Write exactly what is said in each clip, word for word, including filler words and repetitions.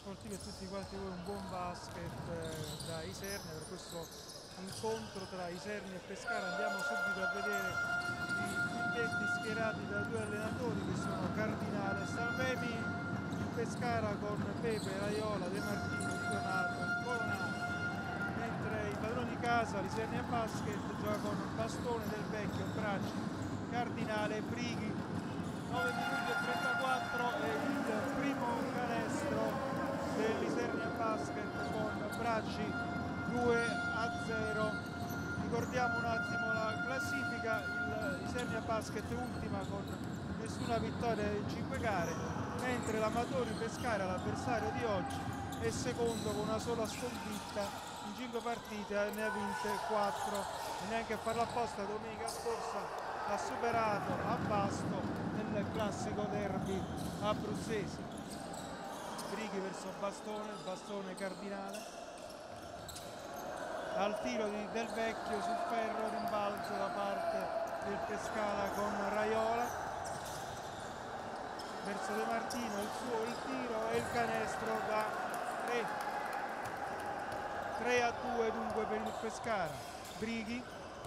sportivi a tutti quanti voi, un buon basket eh, da Isernia per questo incontro tra Isernia e Pescara. Andiamo subito a vedere i quintetti schierati da due allenatori che sono Cardinale e Salvemi. Il Pescara con Pepe, Raiola, De Martino, Di Donato e Colonaro, mentre i padroni di casa, l'Isernia Basket, gioca con Bastone, Del Vecchio, Bracci, Cardinale e Brighi. nove minuti e trentaquattro e il primo canestro dell'Isernia Basket con Bracci, due a zero. Ricordiamo un attimo la classifica: l'Isernia Basket ultima con nessuna vittoria in cinque gare, mentre l'Amatori Pescara, l'avversario di oggi, è secondo con una sola sconfitta in cinque partite, ne ha vinte quattro, e neanche a farla apposta domenica scorsa ha superato a Vasto nel classico derby abruzzese. Brighi verso Bastone, Bastone Cardinale, al tiro di Del Vecchio sul ferro, rimbalzo da parte del Pescara con Raiola, verso De Martino il suo il tiro e il canestro da tre, tre a due dunque per il Pescara. Brighi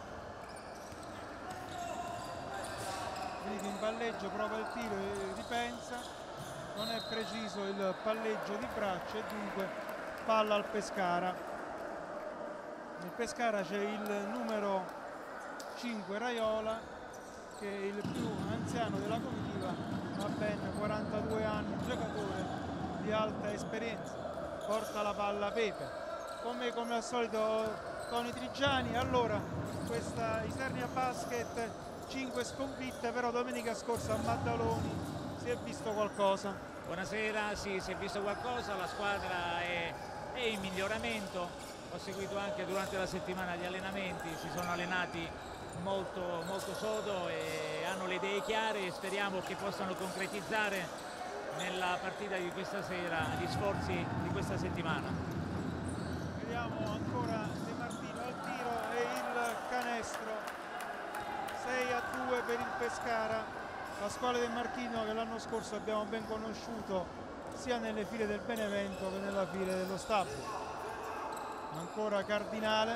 Brighi in palleggio, prova il tiro e ripensa, non è preciso il palleggio di Bracci e dunque palla al Pescara. Nel Pescara c'è il numero cinque Raiola, che è il più anziano della comitiva, ha ben quarantadue anni, un giocatore di alta esperienza. Porta la palla Pepe, con me come al solito Tony Trigiani. Allora, questa Isernia Basket, cinque sconfitte, però domenica scorsa a Maddaloni si è visto qualcosa. Buonasera, sì, si è visto qualcosa, la squadra è, è in miglioramento. Ho seguito anche durante la settimana gli allenamenti, si sono allenati molto, molto sodo e hanno le idee chiare, e speriamo che possano concretizzare nella partita di questa sera gli sforzi di questa settimana. Vediamo ancora De Martino al tiro e il canestro. sei a due per il Pescara, la squadra del Marchino che l'anno scorso abbiamo ben conosciuto sia nelle file del Benevento che nella file dello Stabio. Ancora Cardinale,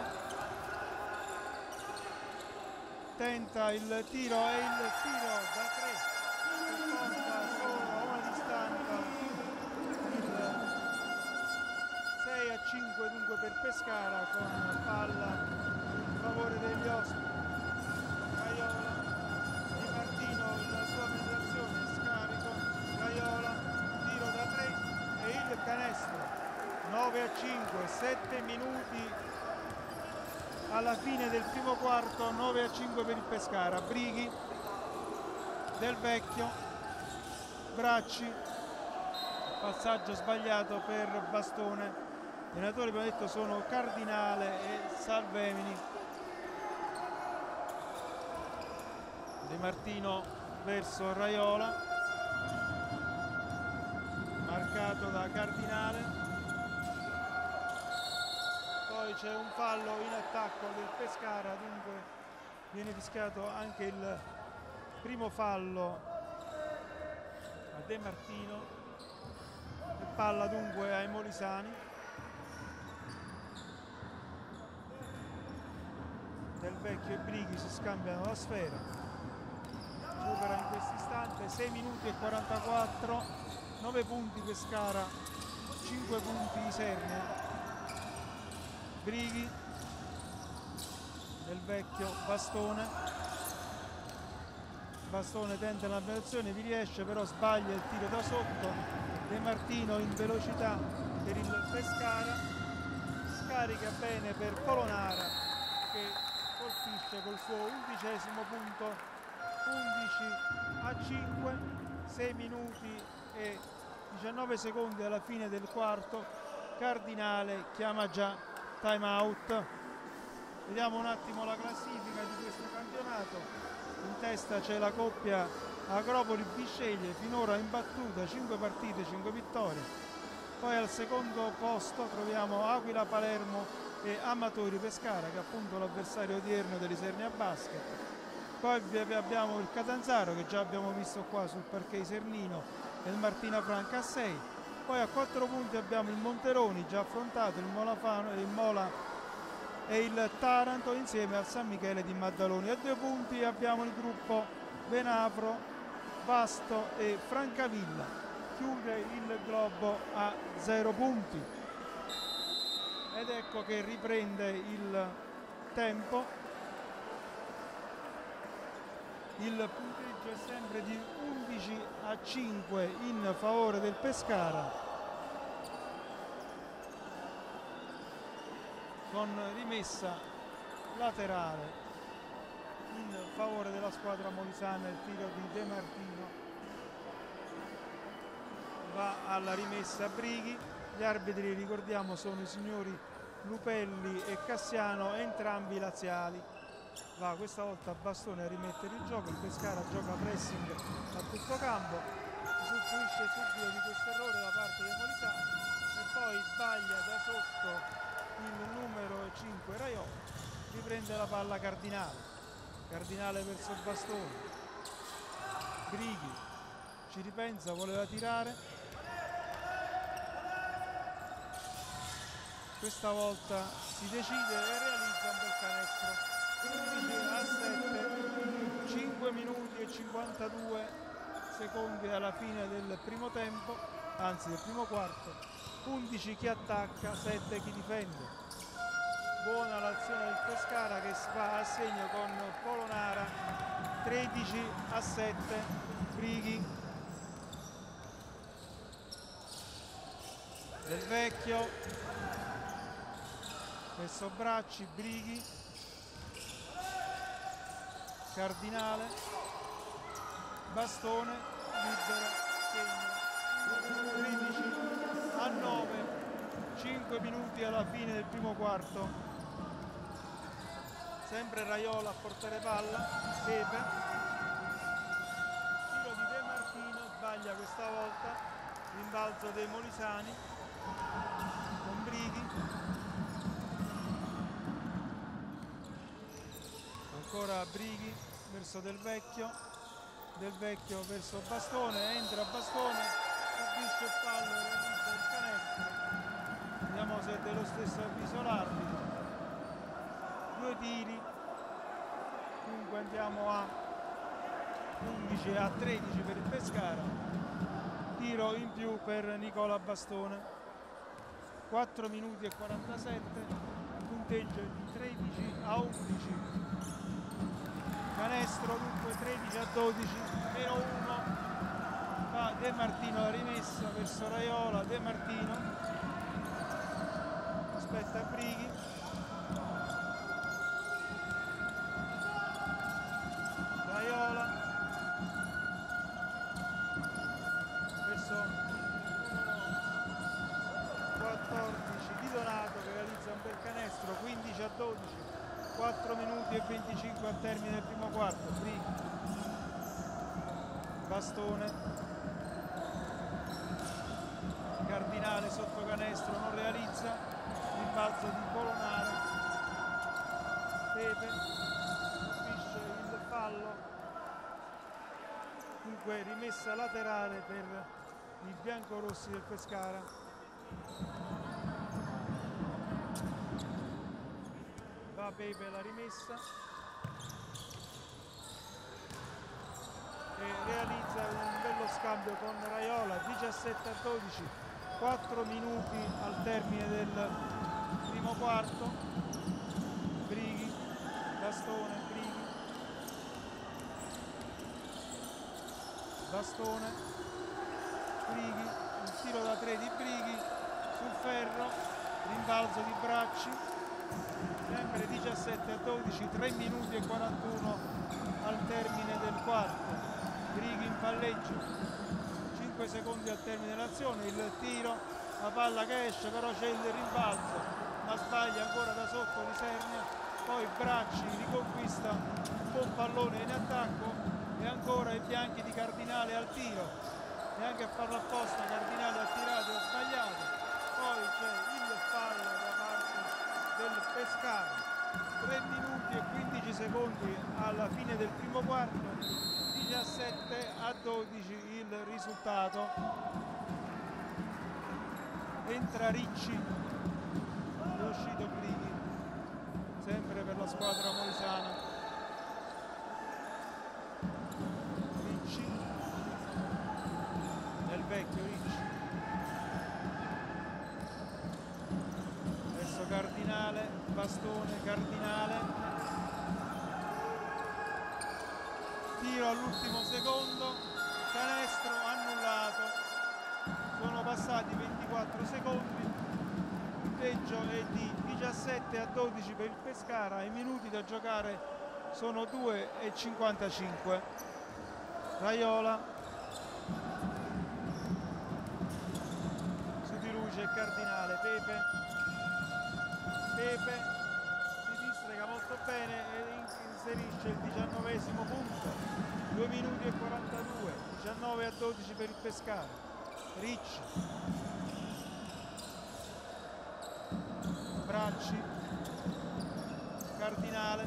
tenta il tiro e il tiro da tre che porta solo a una distanza, il sei a cinque dunque per Pescara, con palla in favore degli ospiti. Raiola, Di Martino, la sua penetrazione, scarico, Raiola, tiro da tre e il canestro. nove a cinque, sette minuti alla fine del primo quarto, nove a cinque per il Pescara. Brighi, Del Vecchio, Bracci, passaggio sbagliato per Bastone. Gli allenatori, abbiamo detto, sono Cardinale e Salvemini. De Martino verso Raiola, marcato da Cardinale. Poi c'è un fallo in attacco del Pescara, dunque viene fischiato anche il primo fallo a De Martino e palla dunque ai Molisani. Del Vecchio e Brighi si scambiano la sfera, supera in questo istante, sei minuti e quarantaquattro, nove punti Pescara, cinque punti Isernia. Brighi, Del Vecchio, Bastone, Bastone tenta la penetrazione, vi riesce, però sbaglia il tiro da sotto. De Martino in velocità per il Pescara, scarica bene per Colonara che colpisce col suo undicesimo punto. Undici a cinque, sei minuti e diciannove secondi alla fine del quarto. Cardinale chiama già time out. Vediamo un attimo la classifica di questo campionato. In testa c'è la coppia Agropoli-Bisceglie, finora imbattuta, cinque partite, cinque vittorie. Poi al secondo posto troviamo Aquila Palermo e Amatori Pescara, che è appunto l'avversario odierno dell'Isernia Basket. Poi abbiamo il Catanzaro, che già abbiamo visto qua sul parquet isernino, e il Martina Franca a sei. Poi a quattro punti abbiamo il Monteroni già affrontato, il Molafano, il Mola e il Taranto insieme al San Michele di Maddaloni. A due punti abbiamo il gruppo Venafro, Vasto e Francavilla. Chiude il globo a zero punti. Ed ecco che riprende il tempo. Il punteggio è sempre di undici a cinque in favore del Pescara, con rimessa laterale in favore della squadra molisana. Il tiro di De Martino va alla rimessa Brighi. Gli arbitri, ricordiamo, sono i signori Lupelli e Cassiano, entrambi laziali. Va questa volta Bastone a rimettere il gioco, il Pescara gioca pressing a tutto campo, usufruisce subito di questo errore da parte dei molisani e poi sbaglia da sotto il numero cinque Raiola. Riprende la palla Cardinale, Cardinale verso Bastone, Brighi ci ripensa, voleva tirare, questa volta si decide e realizza un bel canestro. undici a sette, cinque minuti e cinquantadue secondi alla fine del primo tempo, anzi del primo quarto. Undici chi attacca, sette chi difende. Buona l'azione del Pescara che va a segno con Polonara. Tredici a sette, Brighi, Del Vecchio verso Bracci, Brighi, Cardinale, Bastone, libero, segno. Tredici a nove, cinque minuti alla fine del primo quarto. Sempre Raiola a portare palla, Pepe, tiro di De Martino, sbaglia questa volta, rimbalzo dei molisani con Brighi, ancora Brighi verso Del Vecchio, Del Vecchio verso Bastone, entra Bastone, subisce il fallo e realizza il canestro. Vediamo se è dello stesso avviso l'arbitro. Due tiri, dunque andiamo a undici a tredici per il Pescara, tiro in più per Nicola Bastone. Quattro minuti e quarantasette, punteggio di tredici a undici, canestro dunque tredici a dodici, meno uno, fa De Martino la rimessa verso Raiola, De Martino aspetta Brighi, Raiola verso quattordici Di Donato che realizza un bel canestro. Quindici a dodici, quattro minuti e venticinque al termine del primo quarto. Brighi, Bastone, Cardinale sotto canestro, non realizza, rimbalzo di Polonara, Pepe subisce il fallo, dunque rimessa laterale per i biancorossi del Pescara. Va Pepe la rimessa e realizza un bello scambio con Raiola. Diciassette a dodici, quattro minuti al termine del primo quarto. Brighi, Bastone, Brighi, Bastone, Brighi, il tiro da tre di Brighi sul ferro, rimbalzo di Bracci, sempre diciassette a dodici, tre minuti e quarantuno al termine del quarto. Brighi in palleggio, cinque secondi al termine dell'azione, il tiro, la palla che esce, però c'è il rimbalzo, ma sbaglia ancora da sotto Lisernia, poi Bracci riconquista un buon pallone in attacco e ancora i bianchi di Cardinale al tiro, neanche a farlo apposta Cardinale ha tirato e ha sbagliato, poi c'è il fallo da parte del Pescara. Tre minuti e quindici secondi alla fine del primo quarto, diciassette a dodici il risultato. entra Ricci, è uscito Grighi, sempre per la squadra molisana. Ricci, Del Vecchio, Ricci, adesso Cardinale, Bastone, Cardinale, tiro all'ultimo secondo, canestro annullato. Sono passati ventiquattro secondi, il punteggio è di diciassette a dodici per il Pescara, i minuti da giocare sono due e cinquantacinque. Raiola, su di lui c'è Cardinale, Pepe, Pepe si distrega molto bene e inserisce il diciannovesimo punto, due minuti e quarantadue, diciannove a dodici per il Pescara. Ricci, Bracci, Cardinale,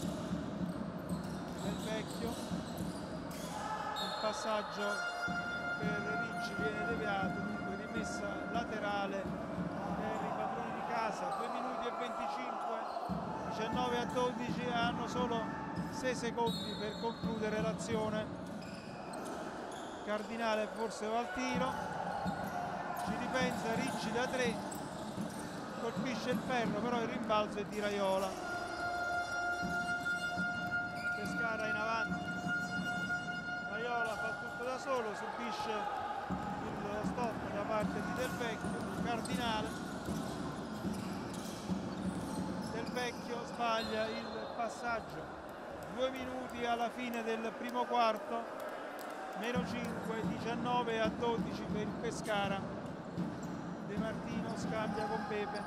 Del Vecchio, il passaggio per Ricci viene deviato, dunque rimessa laterale per i padroni di casa, due minuti e venticinque, diciannove a dodici, hanno solo sei secondi per concludere l'azione. Cardinale forse va al tiro, ci ripensa Ricci da tre, colpisce il ferro, però il rimbalzo è di Raiola. Pescara in avanti, Raiola fa tutto da solo, subisce il stop da parte di Del Vecchio. Cardinale, Del Vecchio sbaglia il passaggio, due minuti alla fine del primo quarto, meno cinque, diciannove a dodici per il Pescara. De Martino scambia con Pepe,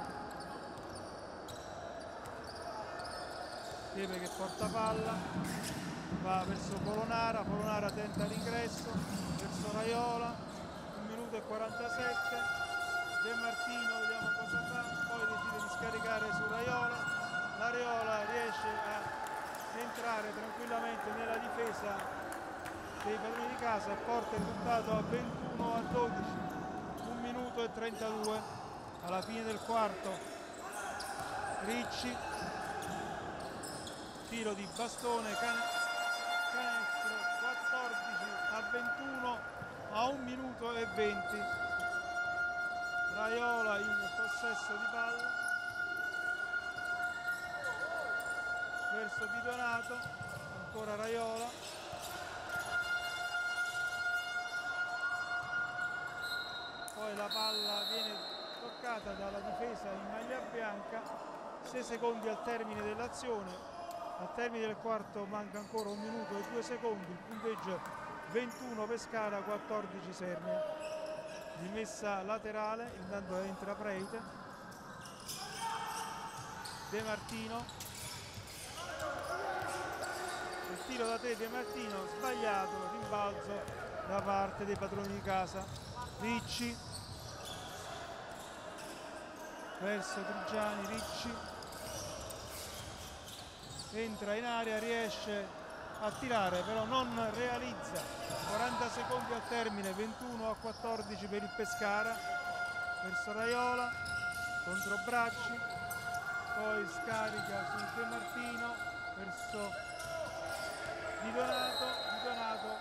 Pepe che porta palla, va verso Polonara, Polonara tenta l'ingresso verso Raiola, un minuto e quarantasette, De Martino vediamo cosa fa, poi decide di scaricare su Raiola, la Raiola riesce a entrare tranquillamente nella difesa dei padroni di casa e porta il risultato a ventuno a dodici, un minuto e trentadue alla fine del quarto. Ricci, tiro di Bastone, can canestro, quattordici a ventuno a un minuto e venti. Raiola in possesso di palla verso Di Donato, ancora Raiola, poi la palla viene toccata dalla difesa in maglia bianca, sei secondi al termine dell'azione, al termine del quarto manca ancora un minuto e due secondi, il punteggio ventuno Pescara, quattordici Isernia. Rimessa laterale, intanto entra Preite, De Martino, il tiro da tre De Martino sbagliato, rimbalzo da parte dei padroni di casa. Ricci verso Trigiani, Ricci entra in area, riesce a tirare però non realizza, quaranta secondi al termine, ventuno a quattordici per il Pescara, verso Raiola contro Bracci, poi scarica su De Martino verso Di Donato, Di Donato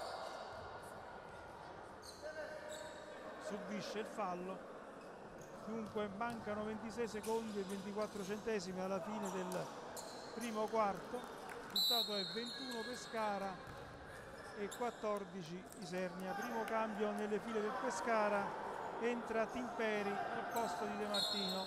subisce il fallo. Dunque mancano ventisei secondi e ventiquattro centesimi alla fine del primo quarto, il risultato è ventuno Pescara e quattordici Isernia. Primo cambio nelle file del Pescara, entra Timperi al posto di De Martino.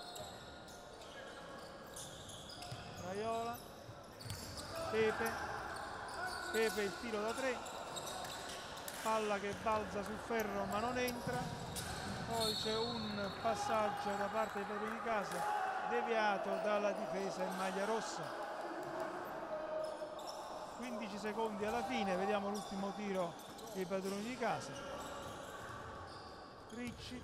Raiola, Pepe, Pepe il tiro da tre, palla che balza sul ferro ma non entra. Poi c'è un passaggio da parte dei padroni di casa deviato dalla difesa in maglia rossa. quindici secondi alla fine, vediamo l'ultimo tiro dei padroni di casa. Ricci,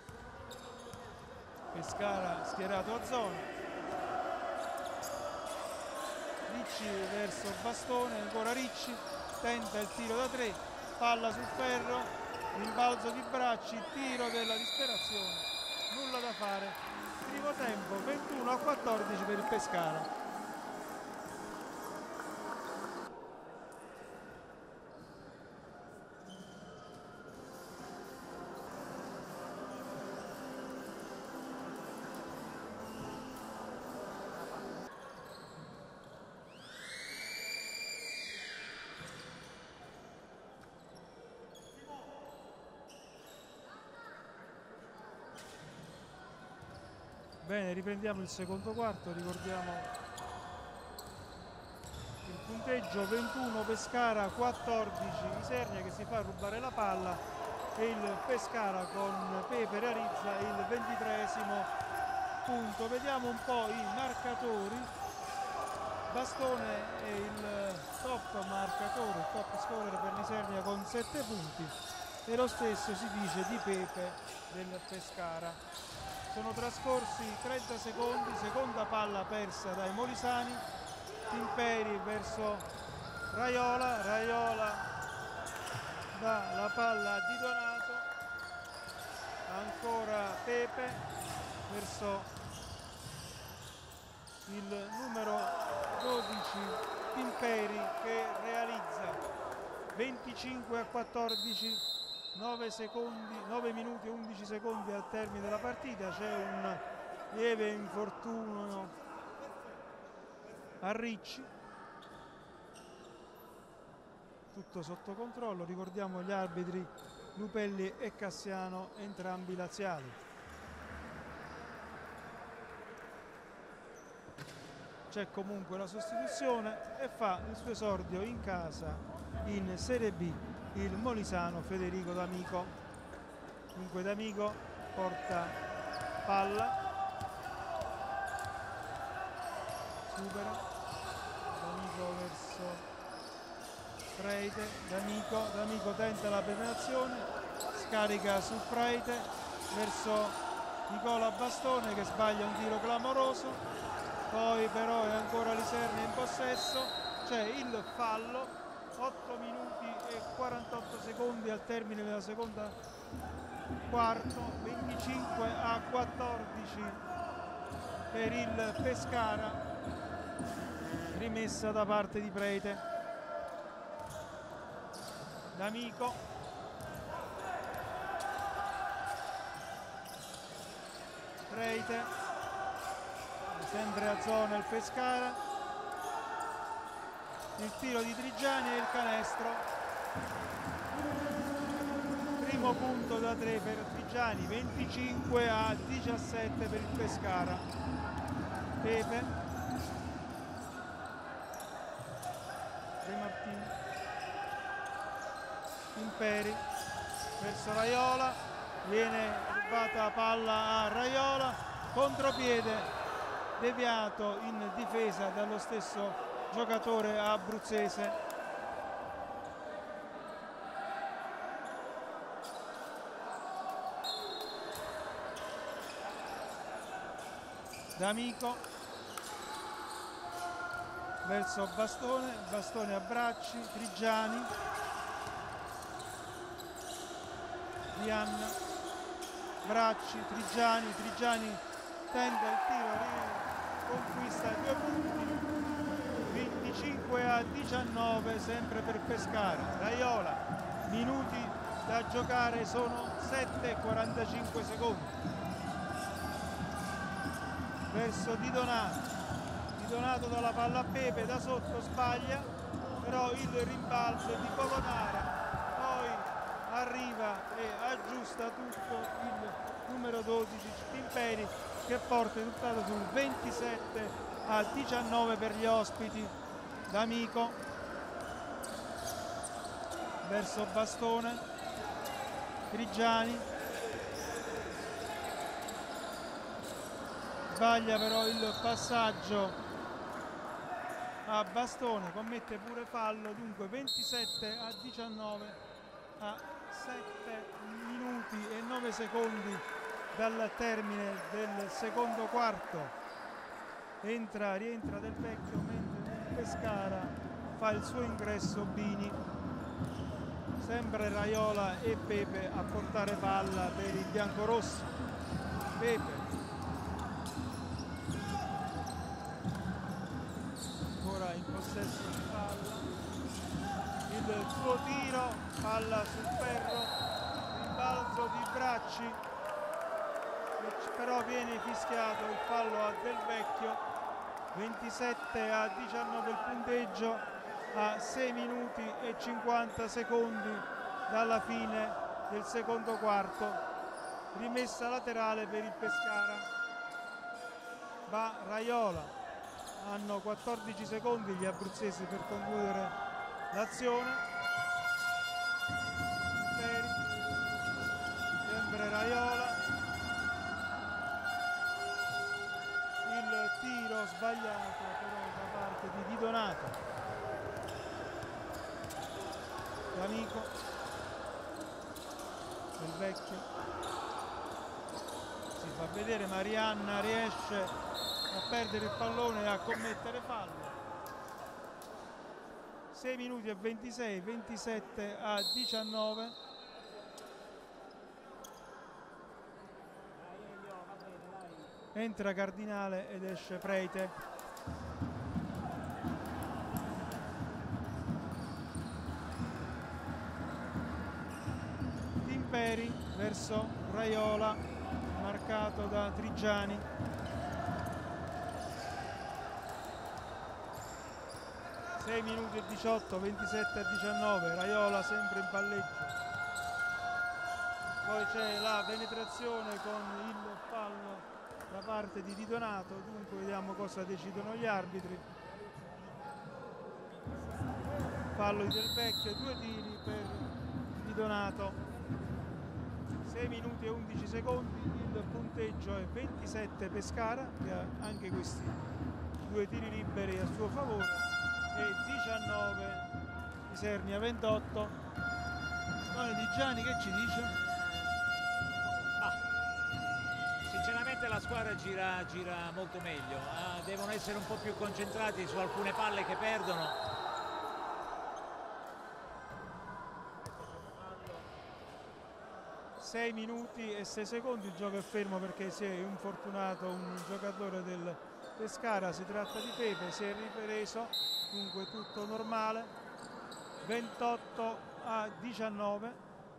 Pescara schierato a zona, Ricci verso Bastone, ancora Ricci, tenta il tiro da tre, palla sul ferro, rimbalzo di Bracci, tiro della disperazione, nulla da fare. Primo tempo ventuno a quattordici per il Pescara. Bene, riprendiamo il secondo quarto, ricordiamo il punteggio: ventuno Pescara, quattordici Isernia, che si fa rubare la palla, e il Pescara con Pepe realizza il ventitreesimo punto. Vediamo un po' i marcatori. Bastone è il top marcatore, il top scorer per l'Isernia con sette punti, e lo stesso si dice di Pepe del Pescara. Sono trascorsi trenta secondi, seconda palla persa dai molisani. Timperi verso Raiola, Raiola dà la palla a Di Donato, ancora Pepe verso il numero dodici Timperi, che realizza venticinque a quattordici. nove secondi, nove minuti e undici secondi al termine della partita. C'è un lieve infortunio a Ricci, tutto sotto controllo. Ricordiamo gli arbitri Lupelli e Cassiano, entrambi laziali. C'è comunque la sostituzione e fa il suo esordio in casa in Serie B il molisano Federico D'Amico. Dunque D'Amico porta palla, supera, D'Amico verso Freite, D'Amico, D'Amico tenta la penetrazione, scarica su Freite verso Nicola Bastone, che sbaglia un tiro clamoroso. Poi però è ancora l'Isernia in possesso, c'è il fallo, otto minuti e quarantotto secondi al termine della seconda quarto, venticinque a quattordici per il Pescara, rimessa da parte di Freite. D'Amico, Freite, sempre a zona il Pescara, il tiro di Trigiani e il canestro. Primo punto da tre per Trigiani, venticinque a diciassette per il Pescara. Pepe, De Martini, Imperi verso Raiola, viene rubata la palla a Raiola, contropiede deviato in difesa dallo stesso giocatore abruzzese. D'Amico verso Bastone, Bastone a Bracci, Trigiani, Dianna, Bracci, Trigiani, Trigiani tenta il tiro, conquista due punti, venticinque a diciannove sempre per Pescara. Raiola, minuti da giocare sono sette e quarantacinque secondi. Verso Di Donato, Di Donato dà la palla a Pepe, da sotto sbaglia, però il rimbalzo di Polonara, poi arriva e aggiusta tutto il numero dodici Timperi, che porta il risultato sul ventisette a diciannove per gli ospiti. D'Amico verso Bastone, Trigiani, sbaglia però il passaggio a Bastone, commette pure fallo. Dunque ventisette a diciannove a sette minuti e nove secondi dal termine del secondo quarto. Entra, rientra Del Vecchio, mentre nel Pescara fa il suo ingresso Bini. sempre Raiola e Pepe a portare palla per i biancorossi. Pepe ancora in possesso di palla, il suo tiro, palla sul ferro, rimbalzo di Bracci, però viene fischiato il fallo a Del Vecchio. Ventisette a diciannove il punteggio a sei minuti e cinquanta secondi dalla fine del secondo quarto. Rimessa laterale per il Pescara. Va Raiola. Hanno quattordici secondi gli abruzzesi per concludere l'azione. Sempre Raiola. Il tiro sbagliato però da parte di Di Donato. D'Amico. Del Vecchio. Si fa vedere, Marianna riesce a perdere il pallone e a commettere fallo. sei minuti e ventisei, ventisette a diciannove. Entra Cardinale ed esce Preite. Timperi verso Raiola, marcato da Trigiani. sei minuti e diciotto, ventisette a diciannove, Raiola sempre in palleggio. Poi c'è la penetrazione con il fallo da parte di Di Donato, dunque vediamo cosa decidono gli arbitri. Fallo di Del Vecchio, due tiri per Di Donato. sei minuti e undici secondi, il punteggio è ventisette Pescara, che ha anche questi due tiri liberi a suo favore, e diciannove Isernia ventotto. Tony Di Gianni che ci dice? Ah, sinceramente la squadra gira, gira molto meglio, ah, devono essere un po' più concentrati su alcune palle che perdono. sei minuti e sei secondi, il gioco è fermo perché si è infortunato un giocatore del Pescara, si tratta di Pepe, si è ripreso, dunque tutto normale. Ventotto a diciannove.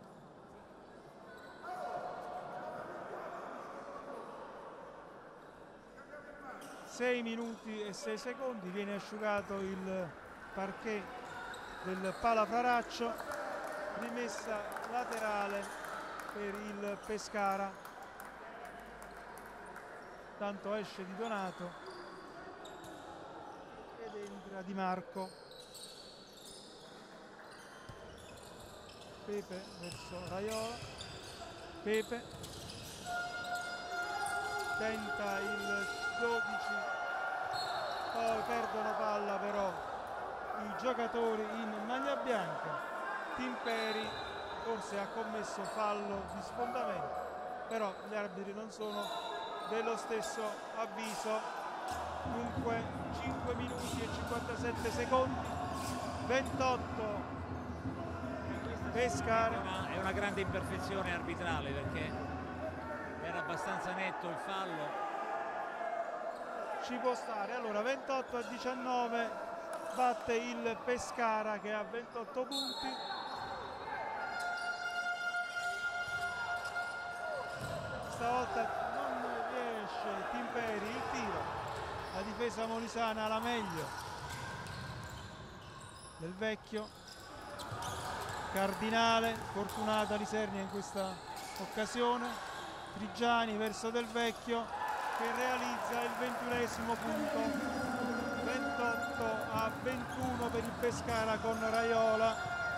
sei minuti e sei secondi, viene asciugato il parquet del Palafraraccio, rimessa laterale per il Pescara. Tanto esce Di Donato ed entra Di Marco. Pepe verso Raiola. Pepe tenta il dodici, poi perdono palla però i giocatori in maglia bianca. Timperi forse ha commesso fallo di sfondamento, però gli arbitri non sono dello stesso avviso. Dunque cinque minuti e cinquantasette secondi, ventotto Pescara. È una, è una grande imperfezione arbitrale perché era abbastanza netto il fallo. Ci può stare. Allora ventotto a diciannove batte il Pescara che ha ventotto punti. Stavolta non riesce Timperi il tiro, la difesa molisana la meglio. Del Vecchio. Cardinale, fortunata l'Isernia in questa occasione. Trigiani verso Del Vecchio che realizza il ventunesimo punto. ventotto a ventuno per il Pescara con Raiola.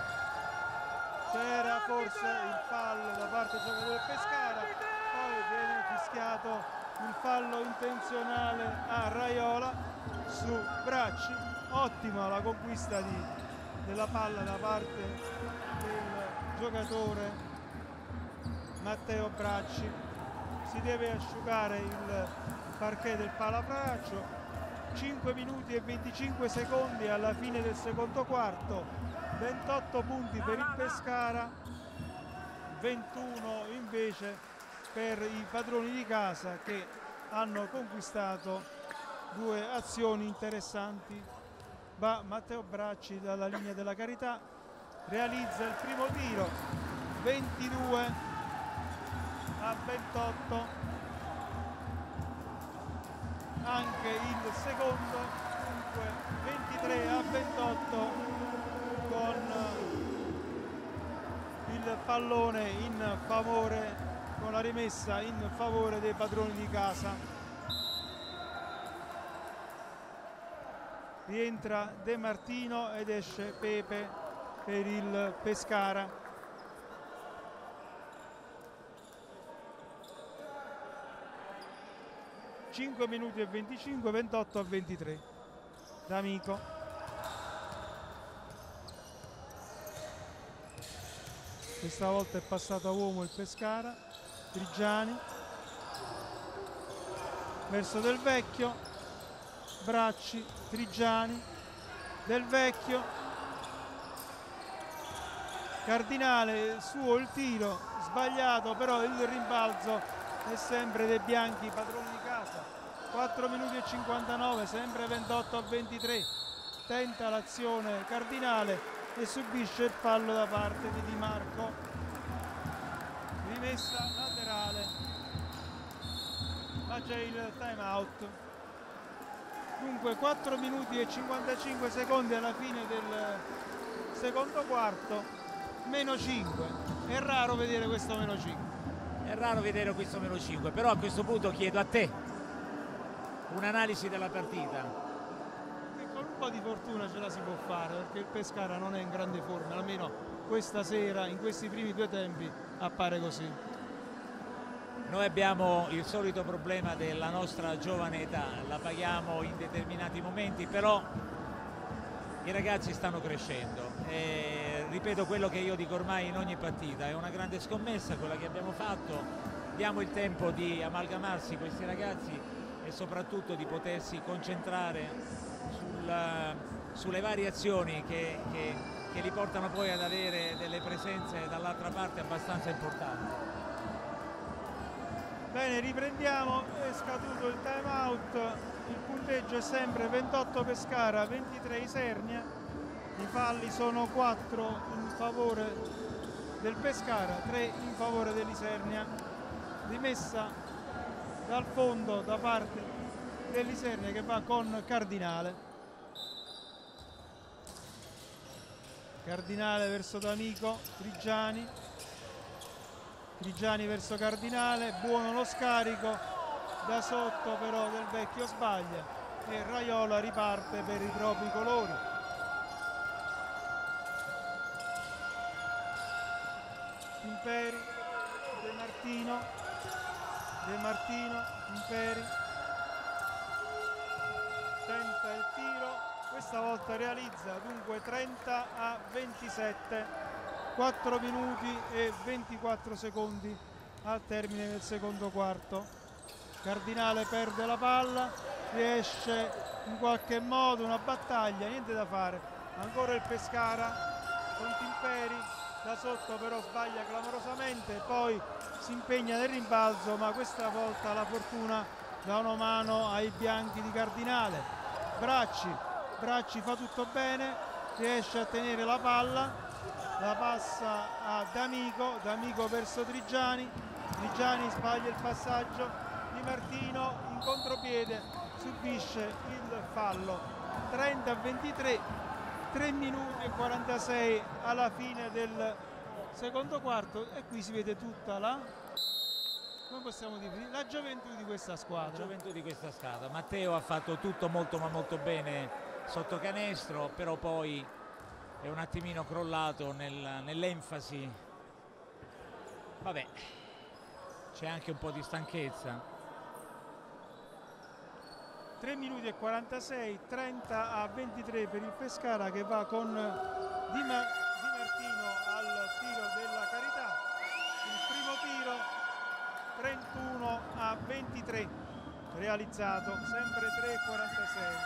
C'era forse il fallo da parte del giocatore del Pescara, poi viene fischiato il fallo intenzionale a Raiola su Bracci. Ottima la conquista di, della palla da parte del giocatore Matteo Bracci. Si deve asciugare il parquet del Palafraraccio. cinque minuti e venticinque secondi alla fine del secondo quarto, ventotto punti per il Pescara, ventuno invece per i padroni di casa, che hanno conquistato due azioni interessanti. Va Matteo Bracci dalla linea della Carità, realizza il primo tiro, ventidue a ventotto, anche il secondo, dunque ventitré a ventotto, con il pallone in favore, con la rimessa in favore dei padroni di casa. Rientra De Martino ed esce Pepe per il Pescara. cinque minuti e venticinque, ventotto a ventitré. D'Amico. Questa volta è passato a uomo il Pescara. Trigiani verso Del Vecchio, Bracci, Trigiani, Del Vecchio, Cardinale, suo il tiro, sbagliato, però il rimbalzo è sempre dei bianchi, padroni di casa. Quattro minuti e cinquantanove, sempre ventotto a ventitré. Tenta l'azione Cardinale e subisce il fallo da parte di Di Marco. Rimessa laterale, ma c'è il time out. Dunque quattro minuti e cinquantacinque secondi alla fine del secondo quarto, meno cinque. È raro vedere questo meno cinque. È raro vedere questo meno cinque, però a questo punto chiedo a te un'analisi della partita. E con un po' di fortuna ce la si può fare, perché il Pescara non è in grande forma, almeno questa sera, in questi primi due tempi, appare così. Noi abbiamo il solito problema della nostra giovane età, la paghiamo in determinati momenti, però i ragazzi stanno crescendo. E ripeto quello che io dico ormai in ogni partita, è una grande scommessa quella che abbiamo fatto, diamo il tempo di amalgamarsi questi ragazzi e soprattutto di potersi concentrare sul, sulle varie azioni che, che, che li portano poi ad avere delle presenze dall'altra parte abbastanza importanti. Bene, riprendiamo, è scaduto il time out, il punteggio è sempre ventotto Pescara, ventitré Isernia, i falli sono quattro in favore del Pescara, tre in favore dell'Isernia. Rimessa dal fondo da parte dell'Isernia, che va con Cardinale. Cardinale verso D'Amico, Trigiani. Trigiani verso Cardinale, buono lo scarico, da sotto però Del Vecchio sbaglia e Raiola riparte per i propri colori. Imperi, De Martino, De Martino, Imperi, tenta il tiro, questa volta realizza, dunque trenta a ventisette. quattro minuti e ventiquattro secondi al termine del secondo quarto. Cardinale perde la palla, riesce in qualche modo una battaglia, niente da fare. Ancora il Pescara con Timperi, da sotto però sbaglia clamorosamente, poi si impegna nel rimbalzo, ma questa volta la fortuna dà una mano ai bianchi di Cardinale. Bracci, Bracci fa tutto bene, riesce a tenere la palla, la passa a D'Amico, D'Amico verso Trigiani, Trigiani sbaglia il passaggio, Di Martino in contropiede subisce il fallo. Trenta a ventitré, tre minuti e quarantasei alla fine del secondo quarto, e qui si vede tutta la, come possiamo dire, la gioventù di questa squadra. La gioventù di questa squadra. Matteo ha fatto tutto molto ma molto bene sotto canestro, però poi è un attimino crollato nel, nell'enfasi. Vabbè, c'è anche un po' di stanchezza. tre minuti e quarantasei, trenta a ventitré per il Pescara, che va con Di, Ma Di Martino al tiro della Carità. Il primo tiro, trentuno a ventitré. realizzato, sempre tre e quarantasei.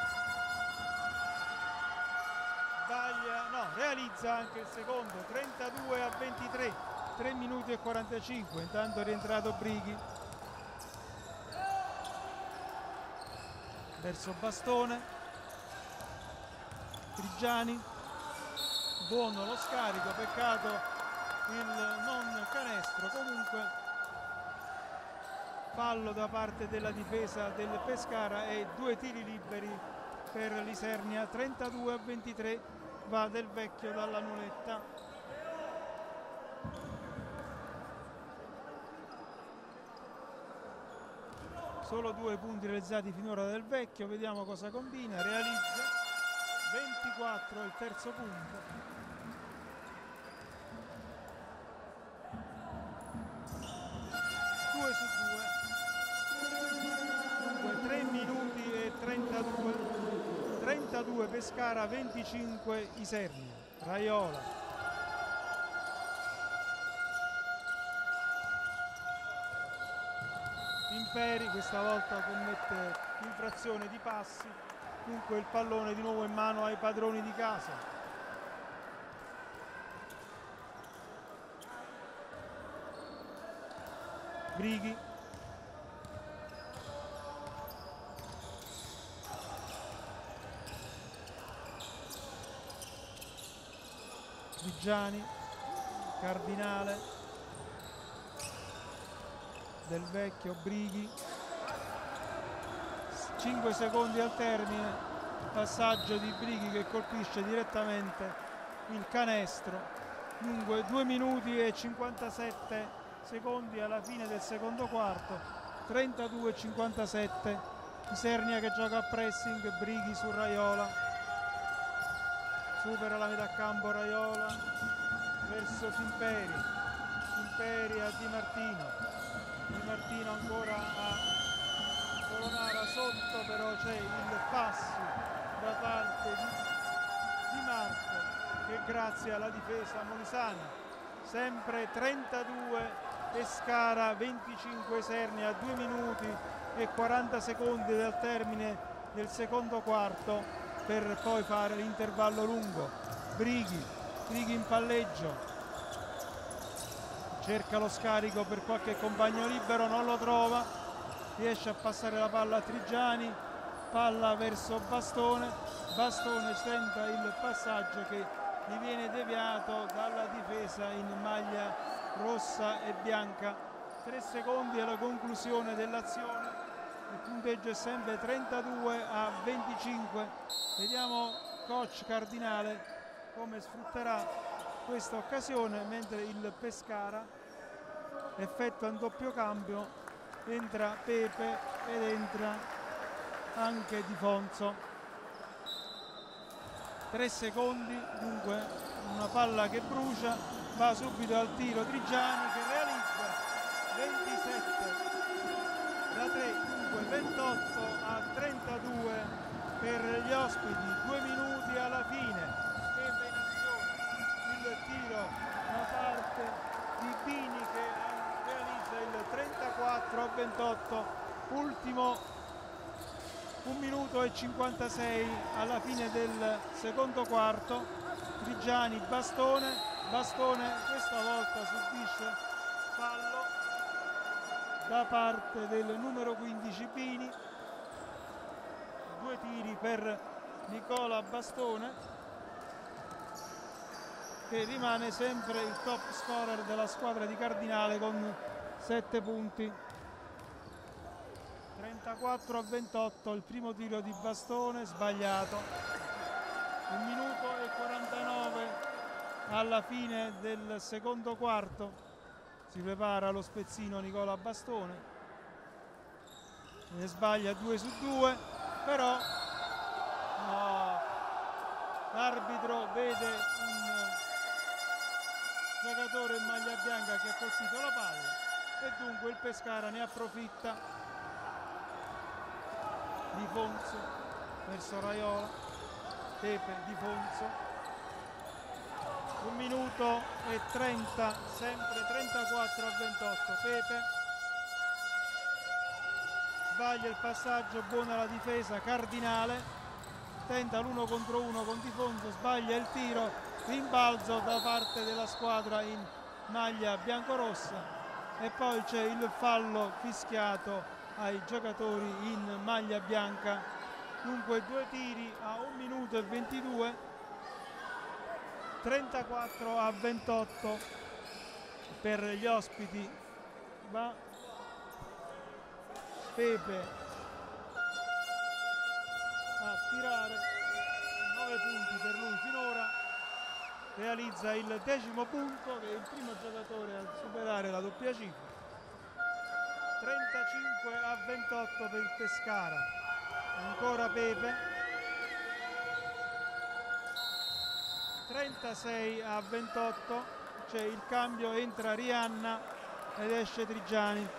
Sbaglia, no, realizza anche il secondo, trentadue a ventitré, tre minuti e quarantacinque. Intanto è rientrato Brighi verso Bastone, Trigiani, buono lo scarico, peccato il non canestro. Comunque fallo da parte della difesa del Pescara e due tiri liberi per l'Isernia. Trentadue a ventitré va Del Vecchio dalla nuletta. Solo due punti realizzati finora da Del Vecchio, vediamo cosa combina. Realizza ventiquattro il terzo punto. due su due. Dunque tre minuti e trentadue. trentadue Pescara, venticinque Isernia. Raiola. Imperi questa volta commette infrazione di passi, dunque il pallone di nuovo in mano ai padroni di casa. Brighi, Trigiani, Cardinale, Del Vecchio, Brighi, cinque secondi al termine, passaggio di Brighi che colpisce direttamente il canestro. Dunque due minuti e cinquantasette secondi alla fine del secondo quarto, trentadue a cinquantasette. Isernia che gioca a pressing, Brighi su Raiola, supera la metà campo Raiola verso Simperi, Simperi a Di Martino, Di Martino ancora a Colonara sotto, però c'è il passo da parte di, di Marco che grazie alla difesa molisana. Sempre trentadue Pescara, venticinque Isernia, a due minuti e quaranta secondi dal termine del secondo quarto per poi fare l'intervallo lungo. Brighi, Brighi in palleggio, cerca lo scarico per qualche compagno libero, non lo trova, riesce a passare la palla a Trigiani, palla verso Bastone, Bastone tenta il passaggio che gli viene deviato dalla difesa in maglia rossa e bianca. Tre secondi alla conclusione dell'azione, il punteggio è sempre trentadue a venticinque. Vediamo coach Cardinale come sfrutterà questa occasione, mentre il Pescara effettua un doppio cambio, entra Pepe ed entra anche Di Fonso. Tre secondi, dunque una palla che brucia, va subito al tiro Trigiani che realizza ventisette da tre, dunque ventotto a trentadue per gli ospiti. Due minuti alla fine, Pepe in azione, il tiro da parte di Bini che realizza il trentaquattro a ventotto. Ultimo un minuto e cinquantasei alla fine del secondo quarto. Trigiani, Bastone, Bastone questa volta subisce fallo da parte del numero quindici Bini. Due tiri per Nicola Bastone, che rimane sempre il top scorer della squadra di Cardinale con sette punti. trentaquattro a ventotto il primo tiro di Bastone, sbagliato. Un minuto e quarantanove alla fine del secondo quarto. Si prepara lo spezzino Nicola Bastone, ne sbaglia due su due, però no, l'arbitro vede un giocatore in maglia bianca che ha colpito la palla e dunque il Pescara ne approfitta. Di Fonso verso Raiola, Pepe, Di Fonso, un minuto e trenta, sempre trentaquattro a ventotto. Pepe, sbaglia il passaggio, buona la difesa Cardinale, tenta l'uno contro uno con Di Fonso, sbaglia il tiro, rimbalzo da parte della squadra in maglia biancorossa e poi c'è il fallo fischiato ai giocatori in maglia bianca. Dunque due tiri a un minuto e ventidue, trentaquattro a ventotto per gli ospiti. Va Pepe a tirare, nove punti per lui finora, realizza il decimo punto, che è il primo giocatore a superare la doppia cifra. trentacinque a ventotto per il Pescara. Ancora Pepe, trentasei a ventotto, c'è il cambio, entra Rianna ed esce Trigiani.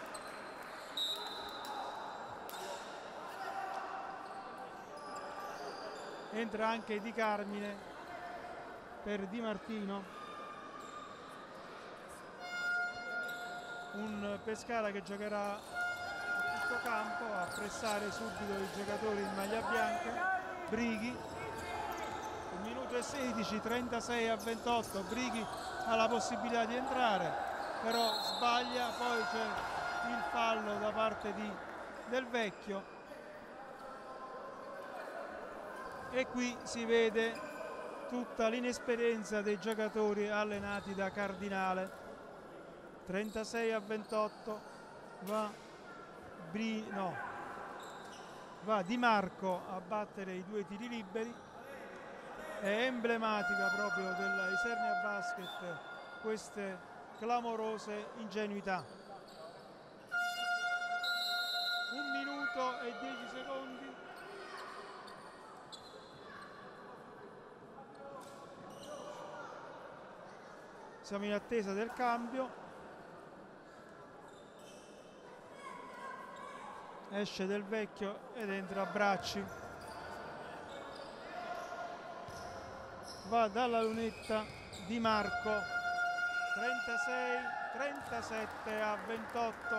Entra anche Di Carmine per Di Martino. Un Pescara che giocherà a tutto campo, a pressare subito i giocatori in maglia bianca. Brighi, un minuto e sedici, trentasei a ventotto, Brighi ha la possibilità di entrare, però sbaglia, poi c'è il fallo da parte di Del Vecchio e qui si vede tutta l'inesperienza dei giocatori allenati da Cardinale. trentasei a ventotto, va Bri, no, va Di Marco a battere i due tiri liberi. È emblematica proprio della Isernia Basket queste clamorose ingenuità. Un minuto e dieci secondi. Siamo in attesa del cambio. Esce Del Vecchio ed entra Bracci. Va dalla lunetta Di Marco. trentasei trentasette a ventotto.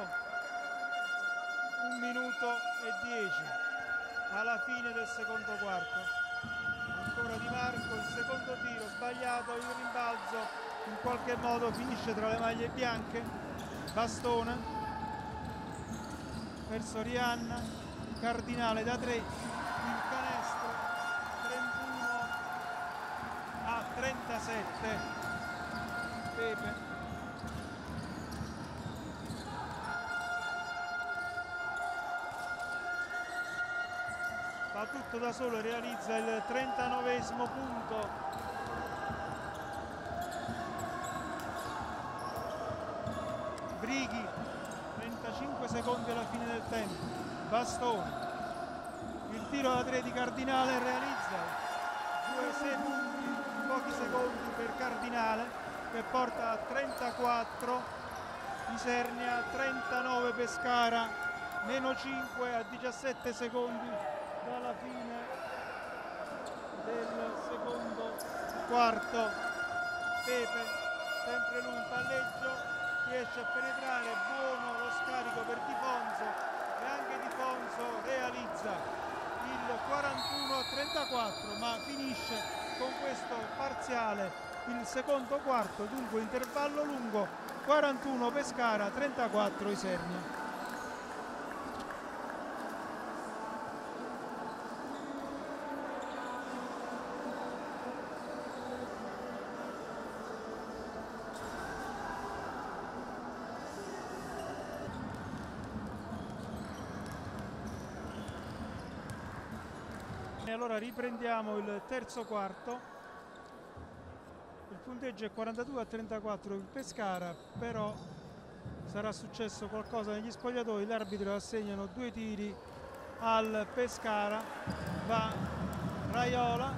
Un minuto e dieci alla fine del secondo quarto. Ancora Di Marco, il secondo tiro sbagliato, il rimbalzo in qualche modo finisce tra le maglie bianche. Bastone verso Rianna, Cardinale da tre, il canestro, trentuno a trentasette. Pepe fa tutto da solo e realizza il trentanovesimo punto. Brighi, trentacinque secondi alla fine del tempo. Bastone, il tiro da tre di Cardinale, realizza due sei punti, pochi secondi per Cardinale che porta a trentaquattro Isernia, trentanove Pescara, meno cinque a diciassette secondi dalla fine del secondo quarto. Pepe, sempre lui in palleggio, riesce a penetrare, buono lo scarico per Di Fonso e anche Di Fonso realizza il quarantuno a trentaquattro, ma finisce con questo parziale il secondo quarto, dunque intervallo lungo, quarantuno Pescara, trentaquattro Isernia. E allora riprendiamo il terzo quarto. Il punteggio è quarantadue a trentaquattro il Pescara, però sarà successo qualcosa negli spogliatoi, gli arbitri assegnano due tiri al Pescara. Va Raiola,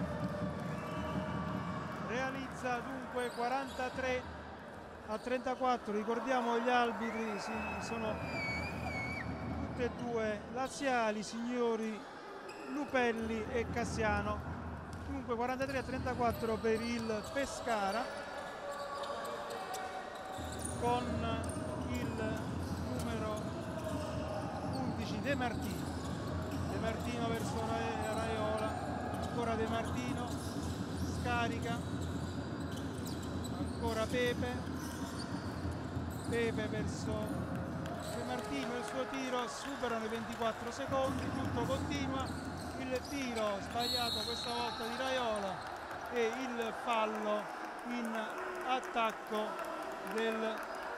realizza dunque quarantatré a trentaquattro. Ricordiamo gli arbitri sono tutti e due laziali, signori Lupelli e Cassiano. Dunque quarantatré a trentaquattro per il Pescara, con il numero undici De Martino. De Martino verso Raiola, ancora De Martino, scarica, ancora Pepe, Pepe verso De Martino, il suo tiro, superano i ventiquattro secondi, tutto continua, il tiro sbagliato questa volta di Raiola e il fallo in attacco del...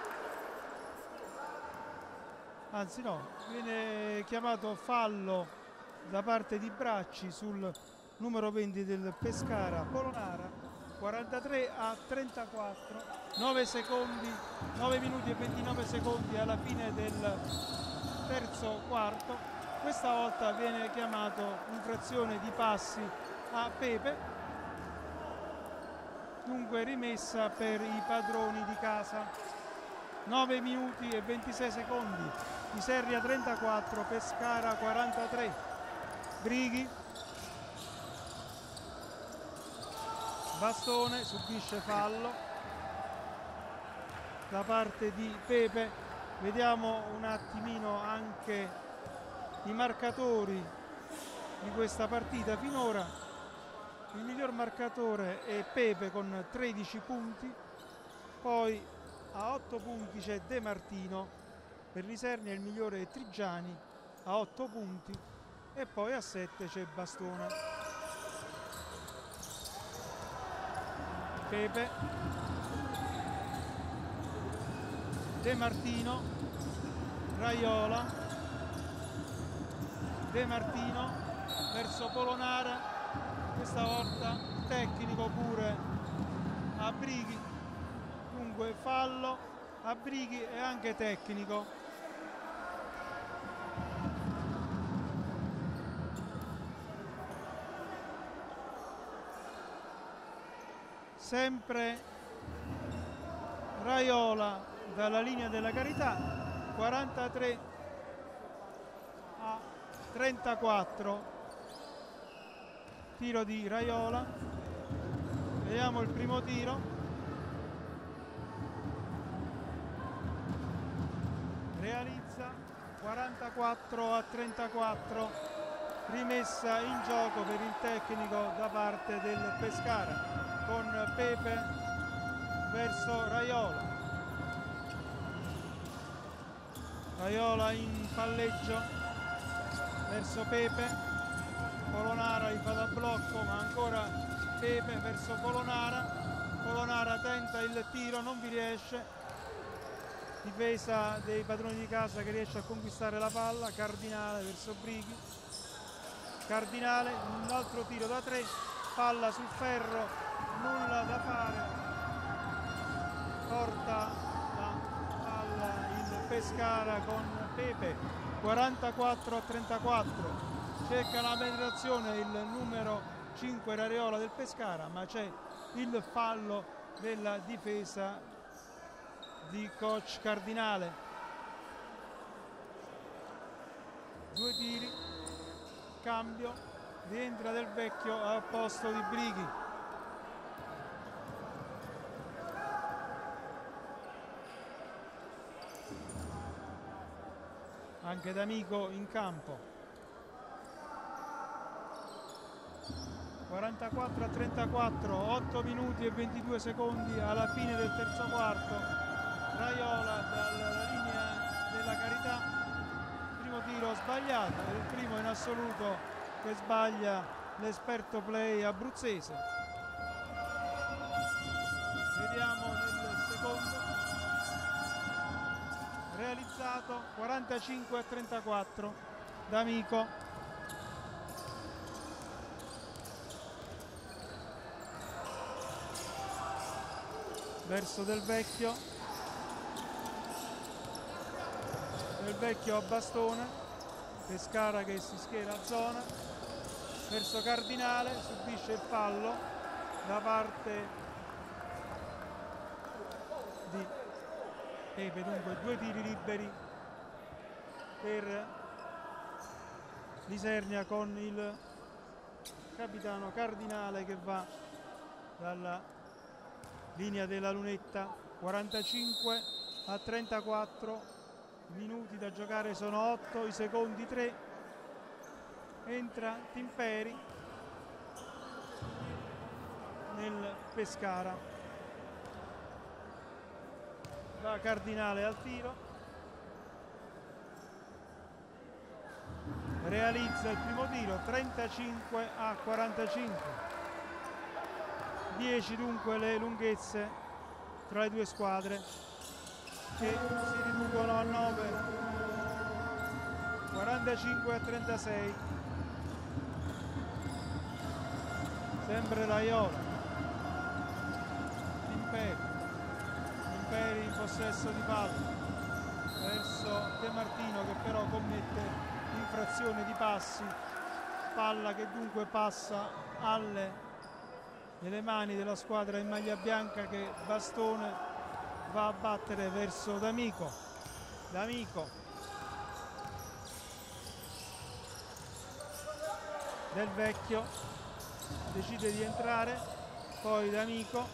anzi no, viene chiamato fallo da parte di Bracci sul numero venti del Pescara, Polonara, quarantatré a trentaquattro, nove secondi, nove minuti e ventinove secondi alla fine del terzo quarto. Questa volta viene chiamato infrazione di passi a Pepe, dunque rimessa per i padroni di casa. nove minuti e ventisei secondi, Isernia trentaquattro, Pescara quarantatré. Brighi, Bastone, subisce fallo da parte di Pepe. Vediamo un attimino anche i marcatori di questa partita finora. Il miglior marcatore è Pepe con tredici punti, poi a otto punti c'è De Martino, per l'Isernia il migliore è Trigiani a otto punti e poi a sette c'è Bastone. Pepe, De Martino, Raiola, De Martino verso Polonara, questa volta tecnico pure a Brighi, dunque fallo a Brighi e anche tecnico. Sempre Raiola dalla linea della Carità, quarantatré a trentaquattro, tiro di Raiola, vediamo il primo tiro, realizza, quarantaquattro a trentaquattro, rimessa in gioco per il tecnico da parte del Pescara, con Pepe verso Raiola. Raiola in palleggio verso Pepe, Polonara gli fa da blocco, ma ancora Pepe verso Polonara. Polonara tenta il tiro, non vi riesce. Difesa dei padroni di casa che riesce a conquistare la palla. Cardinale verso Brighi. Cardinale, un altro tiro da tre, palla sul ferro, nulla da fare, porta la palla il Pescara con Pepe, quarantaquattro a trentaquattro, cerca la penetrazione il numero cinque Raiola del Pescara, ma c'è il fallo della difesa di coach Cardinale. Due tiri, cambio, rientra Del Vecchio al posto di Brighi. Anche D'Amico in campo. quarantaquattro a trentaquattro, otto minuti e ventidue secondi alla fine del terzo quarto. Raiola dalla linea della Carità, primo tiro sbagliato, è il primo in assoluto che sbaglia l'esperto play abruzzese. Vediamo nel secondo, realizzato, quarantacinque a trentaquattro, D'Amico. Verso Del Vecchio, Del Vecchio a Bastone, Pescara che si schiera a zona, verso Cardinale, subisce il fallo da parte di Pepe, dunque due tiri liberi per l'Isernia con il capitano Cardinale che va dalla linea della lunetta. Quarantacinque a trentaquattro, minuti da giocare sono otto, i secondi tre. Entra Timperi nel Pescara. Va Cardinale al tiro, realizza il primo tiro, trentacinque a quarantacinque. dieci dunque le lunghezze tra le due squadre, che si riducono a nove, quarantacinque a trentasei. Sempre Raiola, Timperi, Timperi in possesso di palla verso De Martino, che però commette infrazione di passi, palla che dunque passa alle nelle mani della squadra in maglia bianca, che Bastone va a battere verso D'Amico. D'Amico, Del Vecchio decide di entrare, poi D'Amico,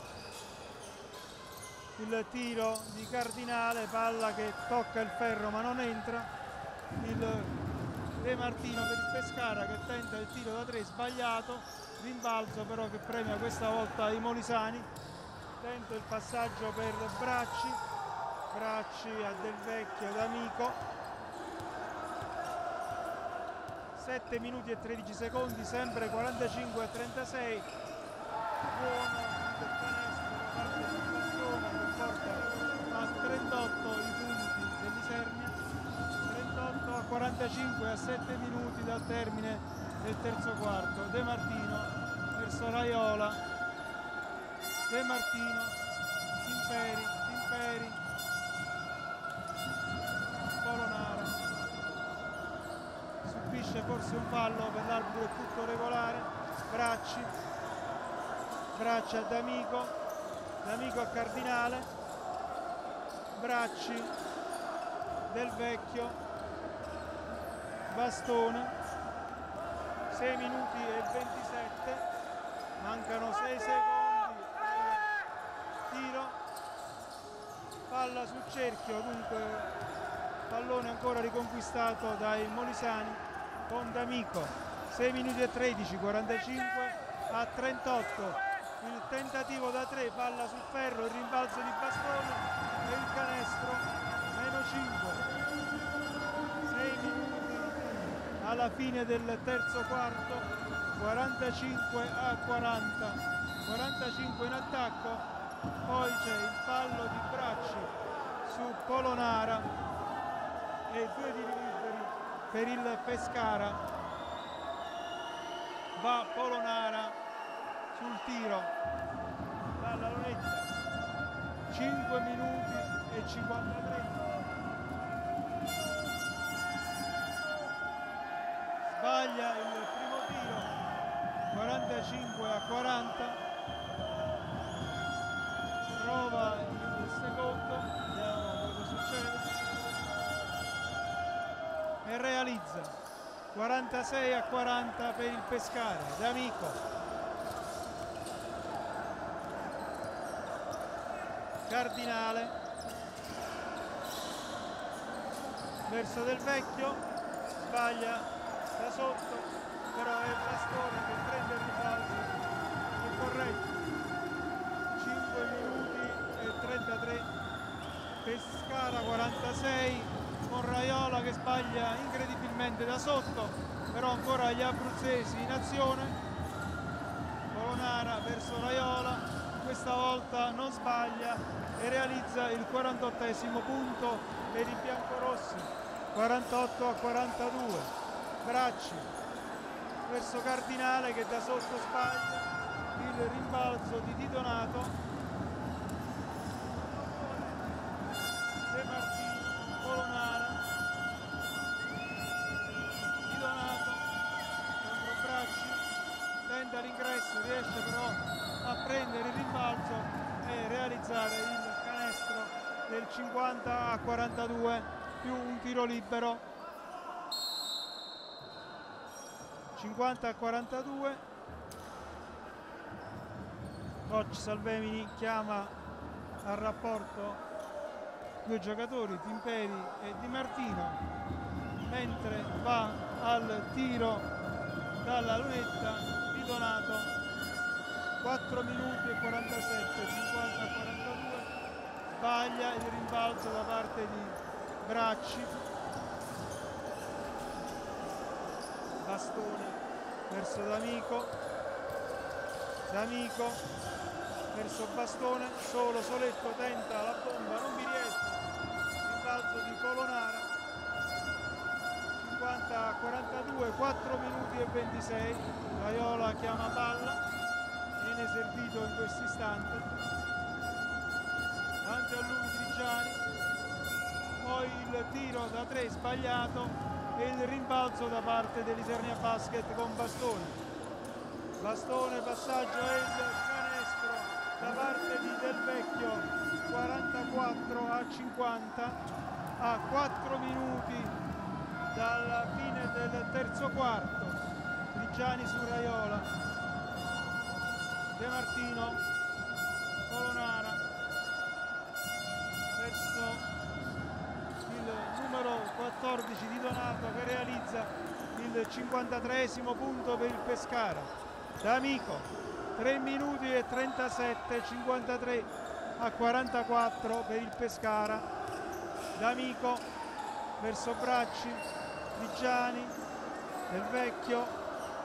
il tiro di Cardinale, palla che tocca il ferro ma non entra. Il De Martino per il Pescara che tenta il tiro da tre sbagliato, rimbalzo però che premia questa volta i molisani. Tenta il passaggio per Bracci, Bracci a Del Vecchio, D'Amico. sette minuti e tredici secondi, sempre quarantacinque a trentasei. Buono il canestro da parte di Bastone che porta a trentotto i punti dell'Isernia. trentotto a quarantacinque a sette minuti dal termine del terzo quarto. De Martino verso Raiola, De Martino, Timperi, Timperi, Polonara. Subisce forse un fallo, per l'arbitro è tutto regolare. Bracci, Bracci a D'Amico, D'Amico a Cardinale, Bracci, Del Vecchio, Bastone. sei minuti e ventisette, mancano sei secondi al tiro, palla sul cerchio, dunque pallone ancora riconquistato dai molisani con D'Amico. sei minuti e tredici, quarantacinque a trentotto. Il tentativo da tre, palla sul ferro, il rimbalzo di Bastone e il canestro, meno cinque. sei minuti alla fine del terzo quarto, quarantacinque a quaranta. quarantacinque in attacco, poi c'è il fallo di Bracci su Polonara e due tiri liberi per il Pescara. Va Polonara sul tiro dalla lunetta, cinque minuti e cinquantatré. Sbaglia il primo tiro, quarantacinque a quaranta. Prova il secondo, vediamo cosa succede, e realizza. quarantasei a quaranta per il Pescara. D'Amico, Cardinale verso Del Vecchio, sbaglia da sotto, però è Bastone che prende il rimbalzo e corregge. cinque minuti e trentatré, Pescara quarantasei, con Raiola che sbaglia incredibilmente da sotto, però ancora gli abruzzesi in azione. Polonara verso Raiola, questa volta non sbaglia e realizza il quarantottesimo punto per i biancorossi. quarantotto a quarantadue. Bracci verso Cardinale che da sotto sbaglia, il rimbalzo di Di Donato. De Martino, Polonara, Di Donato contro Bracci, tenta l'ingresso, riesce però a prendere il rimbalzo e realizzare il canestro del cinquanta a quarantadue più un tiro libero. cinquanta a quarantadue. Coach Salvemini chiama al rapporto due giocatori, Timperi e Di Martino, mentre va al tiro dalla lunetta Di Donato. Quattro minuti e quarantasette, cinquanta a quarantadue, sbaglia il rimbalzo da parte di Bracci. Bastone verso D'Amico, D'Amico verso Bastone, solo Soletto tenta la bomba, non vi riesce, rimbalzo di Polonara. Cinquanta a quarantadue, quattro minuti e ventisei, Raiola chiama palla, ineservito in questo istante, davanti a lui Trigiani, poi il tiro da tre sbagliato e il rimbalzo da parte dell'Isernia Basket con Bastone. Bastone, passaggio e il canestro da parte di Del Vecchio, quarantaquattro a cinquanta, a quattro minuti dalla fine del terzo quarto. Trigiani su Raiola, De Martino, Polonara verso il numero quattordici Di Donato che realizza il cinquantatreesimo punto per il Pescara. D'Amico, tre minuti e trentasette, cinquantatré a quarantaquattro per il Pescara. D'Amico verso Bracci, Trigiani, Del Vecchio,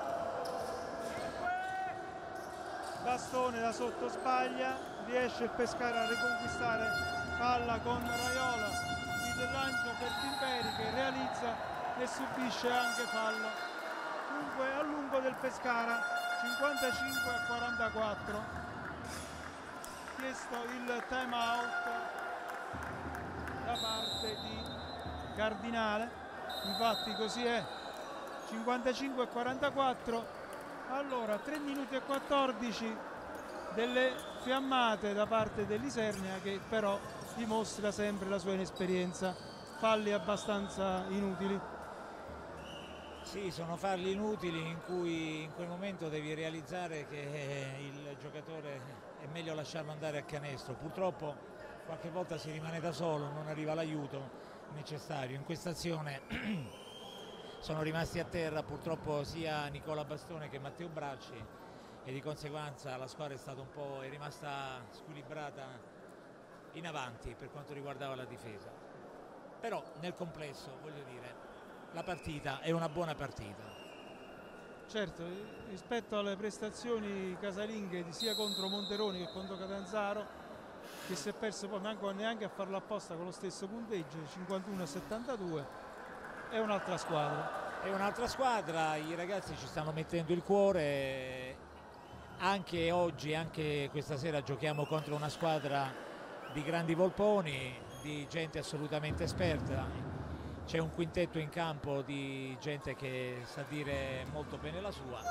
Bastone da sotto sbaglia, riesce il Pescara a riconquistare palla con Raiola, il lancio per Timperi che realizza e subisce anche fallo. Dunque a lungo del Pescara, cinquantacinque a quarantaquattro, chiesto il time out da parte di Cardinale, infatti così è, cinquantacinque a quarantaquattro. Allora, tre minuti e quattordici delle fiammate da parte dell'Isernia che però dimostra sempre la sua inesperienza, falli abbastanza inutili. Sì, sono falli inutili in cui in quel momento devi realizzare che il giocatore è meglio lasciarlo andare a canestro. Purtroppo qualche volta si rimane da solo, non arriva l'aiuto necessario. In questa azione sono rimasti a terra purtroppo sia Nicola Bastone che Matteo Bracci e di conseguenza la squadra è stata un po' è rimasta squilibrata in avanti per quanto riguardava la difesa. Però nel complesso, voglio dire, la partita è una buona partita. Certo, rispetto alle prestazioni casalinghe di sia contro Monteroni che contro Catanzaro, che si è perso poi manco neanche a farlo apposta con lo stesso punteggio, cinquantuno a settantadue, è un'altra squadra. È un'altra squadra, i ragazzi ci stanno mettendo il cuore, anche oggi, anche questa sera giochiamo contro una squadra di grandi volponi, di gente assolutamente esperta, c'è un quintetto in campo di gente che sa dire molto bene la sua.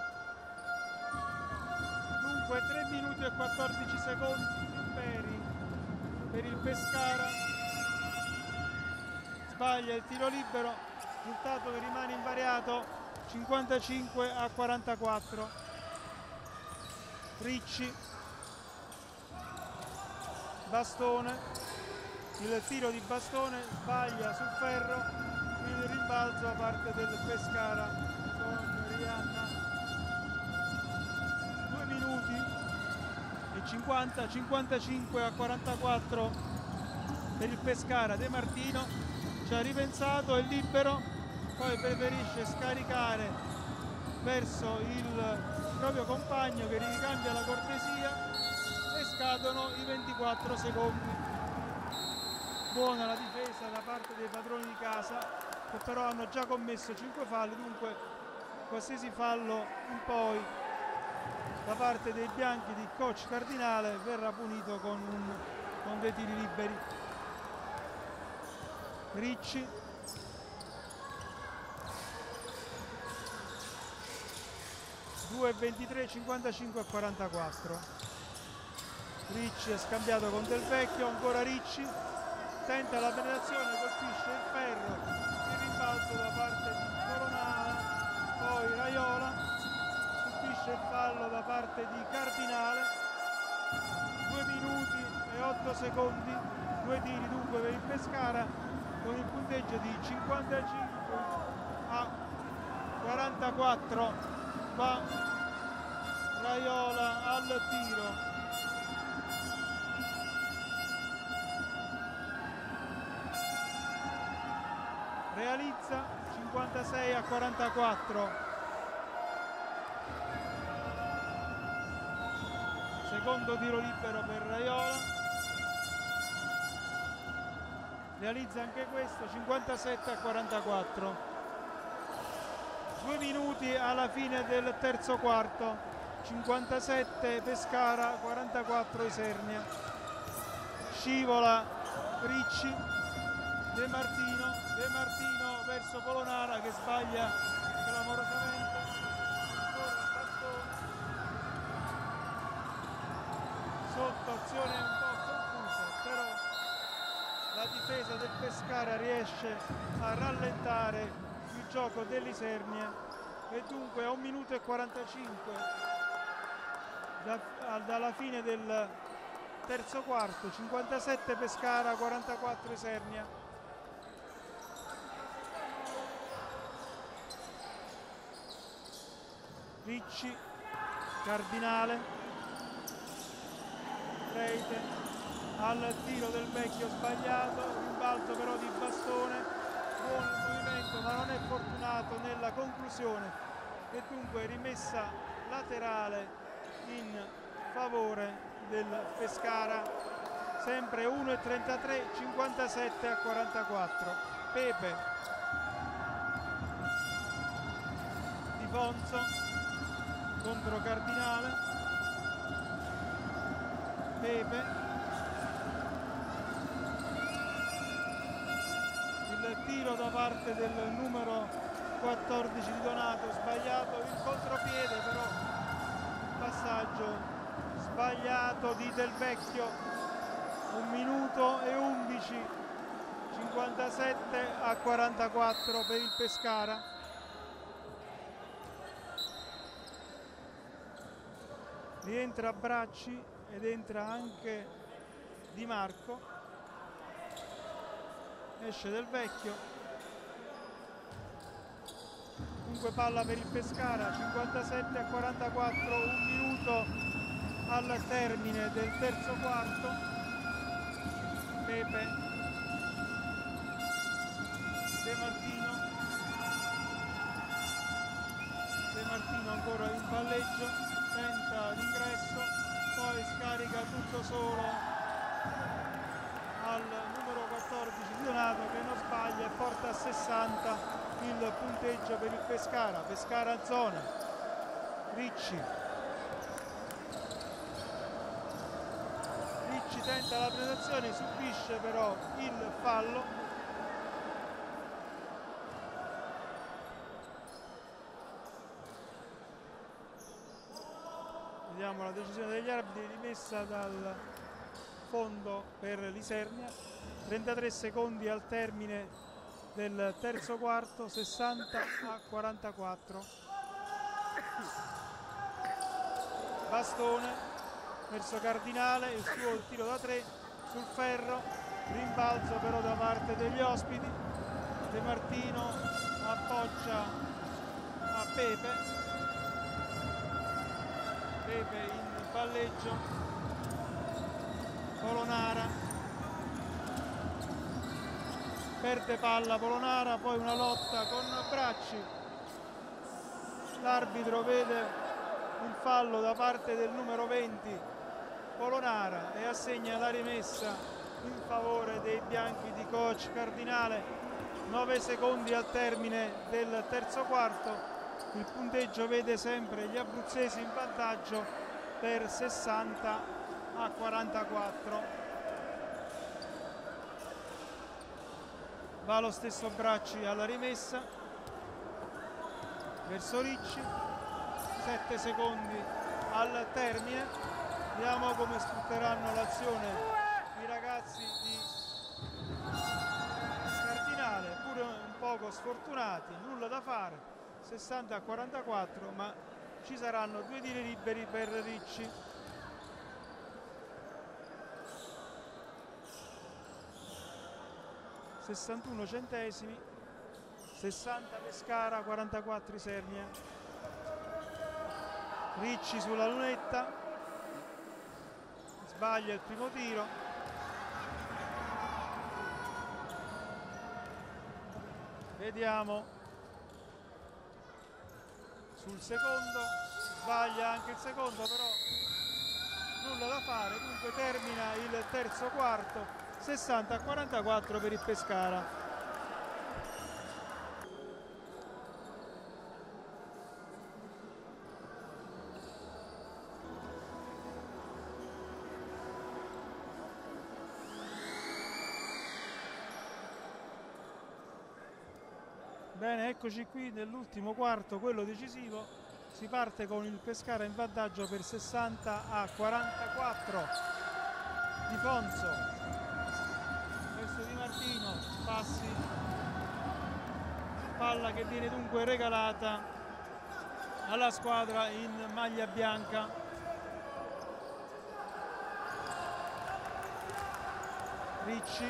Dunque tre minuti e quattordici secondi Timperi per il Pescara. Sbaglia il tiro libero, risultato che rimane invariato, cinquantacinque a quarantaquattro. Ricci, Bastone, il tiro di Bastone, sbaglia sul ferro, il rimbalzo da parte del Pescara con Rianna. Due minuti e cinquanta, cinquantacinque a quarantaquattro per il Pescara. De Martino ci ha ripensato, è libero, poi preferisce scaricare verso il proprio compagno che ricambia la cortesia e scadono i ventiquattro secondi. Buona la difesa da parte dei padroni di casa che però hanno già commesso cinque falli, dunque qualsiasi fallo in poi da parte dei bianchi di coach Cardinale verrà punito con, un, con dei tiri liberi. Ricci, due ventitré, cinquantacinque a quarantaquattro. Ricci è scambiato con Del Vecchio, ancora Ricci, tenta la penetrazione, colpisce il ferro, il rimbalzo da parte di Polonara, poi Raiola, subisce il fallo da parte di Cardinale due minuti e otto secondi, due tiri dunque per il Pescara, con il punteggio di cinquantacinque a quarantaquattro. Va Raiola al tiro. Realizza cinquantasei a quarantaquattro. Secondo tiro libero per Raiola. Realizza anche questo, cinquantasette a quarantaquattro. Due minuti alla fine del terzo quarto. cinquantasette Pescara, quarantaquattro Isernia. Scivola Ricci, De Martino, De Martino verso Polonara che sbaglia clamorosamente. Sotto azione un po' confusa, però la difesa del Pescara riesce a rallentare il gioco dell'Isernia e dunque a un minuto e quarantacinque da, dalla fine del terzo quarto, cinquantasette Pescara, quarantaquattro Isernia. Ricci, Cardinale, Reite al tiro del vecchio sbagliato, rimbalzo però di Bastone, buon movimento ma non è fortunato nella conclusione e dunque rimessa laterale in favore del Pescara, sempre uno e trentatré, cinquantasette a quarantaquattro. Pepe, Di Fonso contro Cardinale, Pepe, il tiro da parte del numero quattordici di Donato sbagliato, il contropiede però, passaggio sbagliato di Del Vecchio. Un minuto e undici, cinquantasette a quarantaquattro per il Pescara. Rientra Bracci ed entra anche Di Marco. Esce Del Vecchio. Dunque palla per il Pescara, cinquantasette a quarantaquattro, un minuto al termine del terzo quarto. Pepe, De Martino, De Martino ancora in palleggio, tenta l'ingresso, poi scarica tutto solo al numero quattordici di Donato che non sbaglia e porta a sessanta il punteggio per il Pescara. Pescara a zona, Ricci, Ricci tenta la penetrazione, subisce però il fallo. Vediamo la decisione degli arbitri, rimessa dal fondo per l'Isernia. Trentatré secondi al termine del terzo quarto, sessanta a quarantaquattro. Bastone verso Cardinale, il suo tiro da tre sul ferro, rimbalzo però da parte degli ospiti. De Martino appoggia a Pepe, Pepe in palleggio, Polonara perde palla, Polonara, poi una lotta con Bracci, l'arbitro vede il fallo da parte del numero venti Polonara e assegna la rimessa in favore dei bianchi di coach Cardinale. Nove secondi al termine del terzo quarto, il punteggio vede sempre gli abruzzesi in vantaggio per sessanta a quarantaquattro. Va lo stesso Bracci alla rimessa verso Ricci, sette secondi al termine. Vediamo come sfrutteranno l'azione i ragazzi di Cardinale, pure un poco sfortunati, nulla da fare, sessanta a quarantaquattro, ma ci saranno due tiri liberi per Ricci. sessantuno centesimi, sessanta Pescara, quarantaquattro Isernia. Ricci sulla lunetta, sbaglia il primo tiro. Vediamo sul secondo, sbaglia anche il secondo, però nulla da fare, dunque termina il terzo quarto, sessanta a quarantaquattro per il Pescara. Bene, eccoci qui nell'ultimo quarto, quello decisivo. Si parte con il Pescara in vantaggio per sessanta a quarantaquattro. Di Fonso verso Di Martino, passi, palla che viene dunque regalata alla squadra in maglia bianca. Ricci,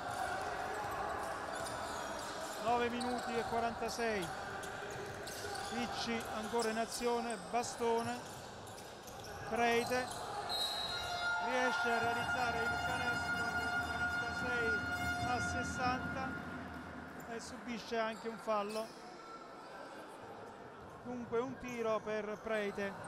nove minuti e quarantasei. Ricci ancora in azione, bastone, Preite riesce a realizzare il canestro del quarantasei a sessanta e subisce anche un fallo, dunque un tiro per Preite.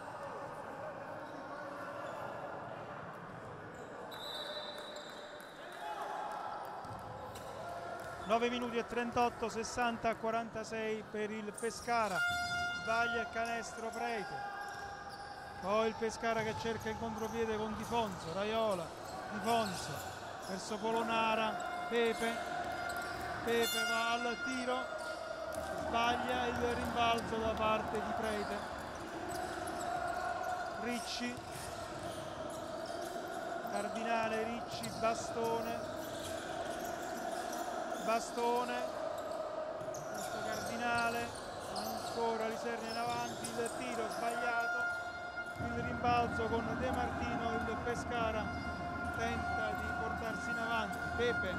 nove minuti e trentotto, sessanta a quarantasei per il Pescara. Sbaglia il canestro Preite. Poi il Pescara che cerca il contropiede con Di Fonso, Raiola, Di Fonso verso Polonara, Pepe, Pepe va al tiro, sbaglia il rimbalzo da parte di Preite. Ricci, Cardinale, Ricci, bastone, bastone, questo Cardinale, ancora l'Isernia in avanti, il tiro sbagliato, il rimbalzo con De Martino, il Pescara tenta di portarsi in avanti, Pepe,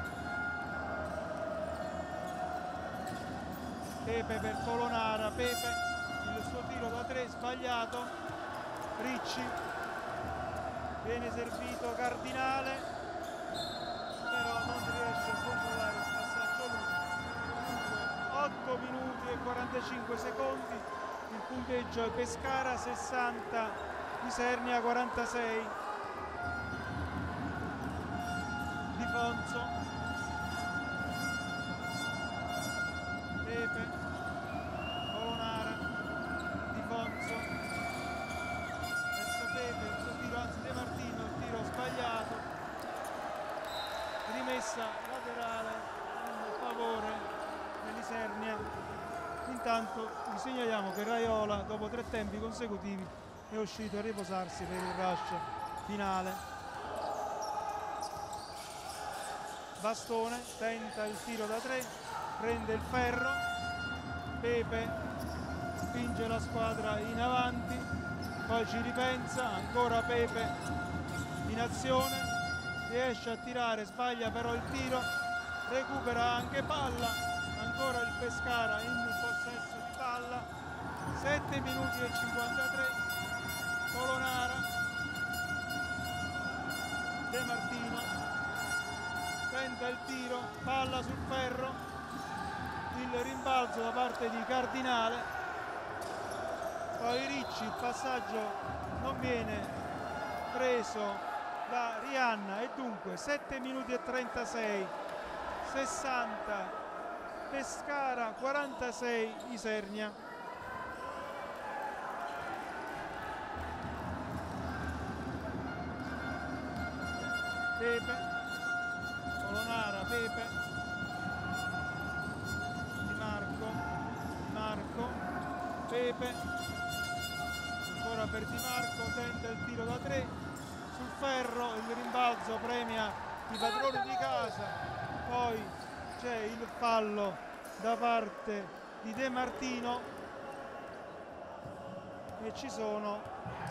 Pepe per Polonara, Pepe, il suo tiro da tre sbagliato, Ricci, viene servito Cardinale, però non riesce a controllare il passaggio lungo. otto minuti e quarantacinque secondi, il punteggio è Pescara sessanta, Isernia quarantasei. Di Fonso, Pepe, Polonara, Di Fonso verso Pepe, il suo tiro, anzi De Martino, il tiro sbagliato, rimessa laterale in favore dell'Isernia. Intanto vi segnaliamo che Raiola dopo tre tempi consecutivi è uscito a riposarsi per il rush finale. Bastone tenta il tiro da tre, prende il ferro, Pepe spinge la squadra in avanti, poi ci ripensa, ancora Pepe in azione, riesce a tirare, sbaglia però il tiro, recupera anche palla, ancora il Pescara in possesso di palla, sette minuti e cinquantatré, Polonara, De Martino, tenta il tiro, palla sul ferro, il rimbalzo da parte di Cardinale, poi Ricci, il passaggio non viene preso da Rianna e dunque sette minuti e trentasei, sessanta Pescara, quarantasei Isernia. Pepe, Polonara, Pepe, Di Marco, Di Marco, Pepe, ancora per Di Marco, tenta il tiro da tre, sul ferro, il rimbalzo premia i padroni di casa, poi c'è il fallo da parte di De Martino e ci sono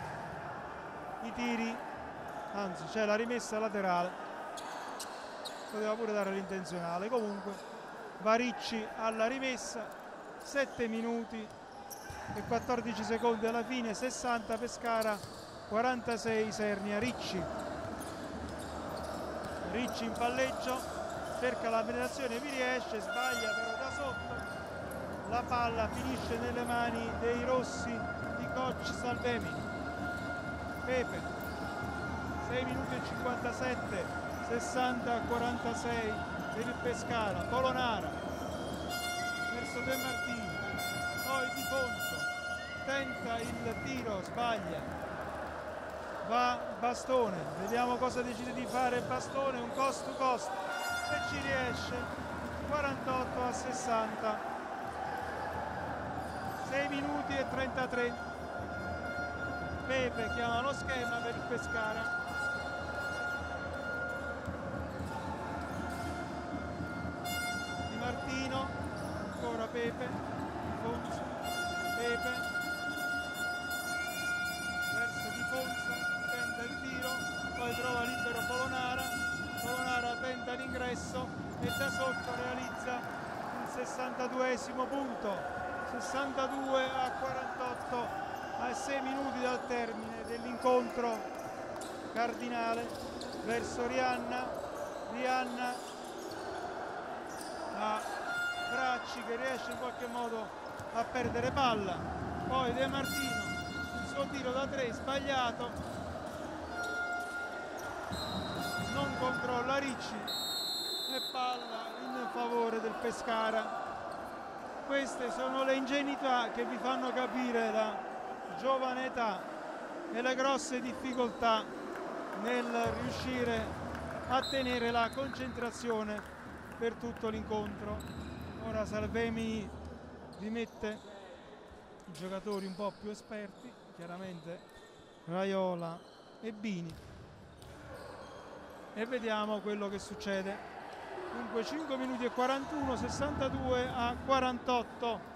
i tiri, anzi c'è la rimessa laterale. poteva pure dare l'intenzionale. Comunque Varicci alla rimessa, sette minuti e quattordici secondi alla fine, sessanta Pescara, quarantasei Isernia. Ricci Ricci in palleggio, cerca la penetrazione, vi riesce, sbaglia però da sotto, la palla finisce nelle mani dei rossi di coach Salvemini. Pepe, sei minuti e cinquantasette, sessanta a quarantasei per il Pescara. Polonara verso De Martini, poi Di Fonso, tenta il tiro, sbaglia, va Bastone, vediamo cosa decide di fare Bastone, un cost to cost e ci riesce, quarantotto a sessanta, sei minuti e trentatré. Pepe chiama lo schema per il Pescara. Di Martino, ancora Pepe, Fonso, Pepe, verso Di Fonso, tenta il tiro, poi trova libero Polonara, Polonara tenta l'ingresso e da sotto realizza il sessantaduesimo punto, sessantadue a quarantotto a sei minuti dal termine dell'incontro. Cardinale verso Rianna, Rianna a Bracci che riesce in qualche modo a perdere palla, poi De Martino, il suo tiro da tre sbagliato, non controlla Ricci e palla in favore del Pescara. Queste sono le ingenuità che vi fanno capire la giovane età e le grosse difficoltà nel riuscire a tenere la concentrazione per tutto l'incontro. Ora Salvemini rimette i giocatori un po' più esperti, chiaramente Raiola e Bini, e vediamo quello che succede. Dunque cinque minuti e quarantuno, sessantadue a quarantotto.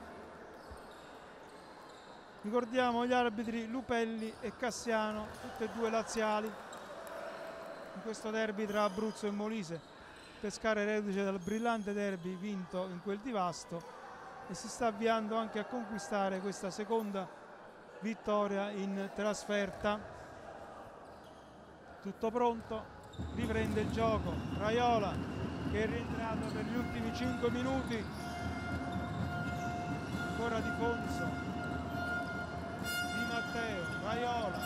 Ricordiamo gli arbitri Lupelli e Cassiano, tutti e due laziali, in questo derby tra Abruzzo e Molise. Pescara è reduce dal brillante derby vinto in quel di Vasto e si sta avviando anche a conquistare questa seconda vittoria in trasferta. Tutto pronto, riprende il gioco Raiola che è rientrato per gli ultimi cinque minuti, ancora Di Fonso, Matteo, Raiola,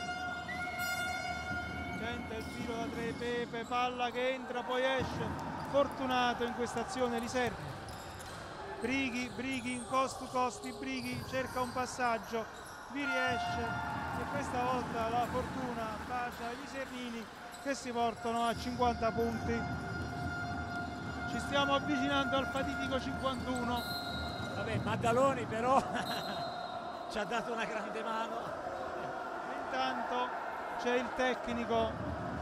tenta il tiro da tre, Pepe, palla che entra, poi esce, fortunato in questa azione l'Isernia. Brighi, Brighi in cost to cost, Brighi cerca un passaggio, vi riesce e questa volta la fortuna bacia gli isernini che si portano a cinquanta punti. Ci stiamo avvicinando al fatidico cinquantuno. Vabbè, Maddaloni però ci ha dato una grande mano. Intanto c'è il tecnico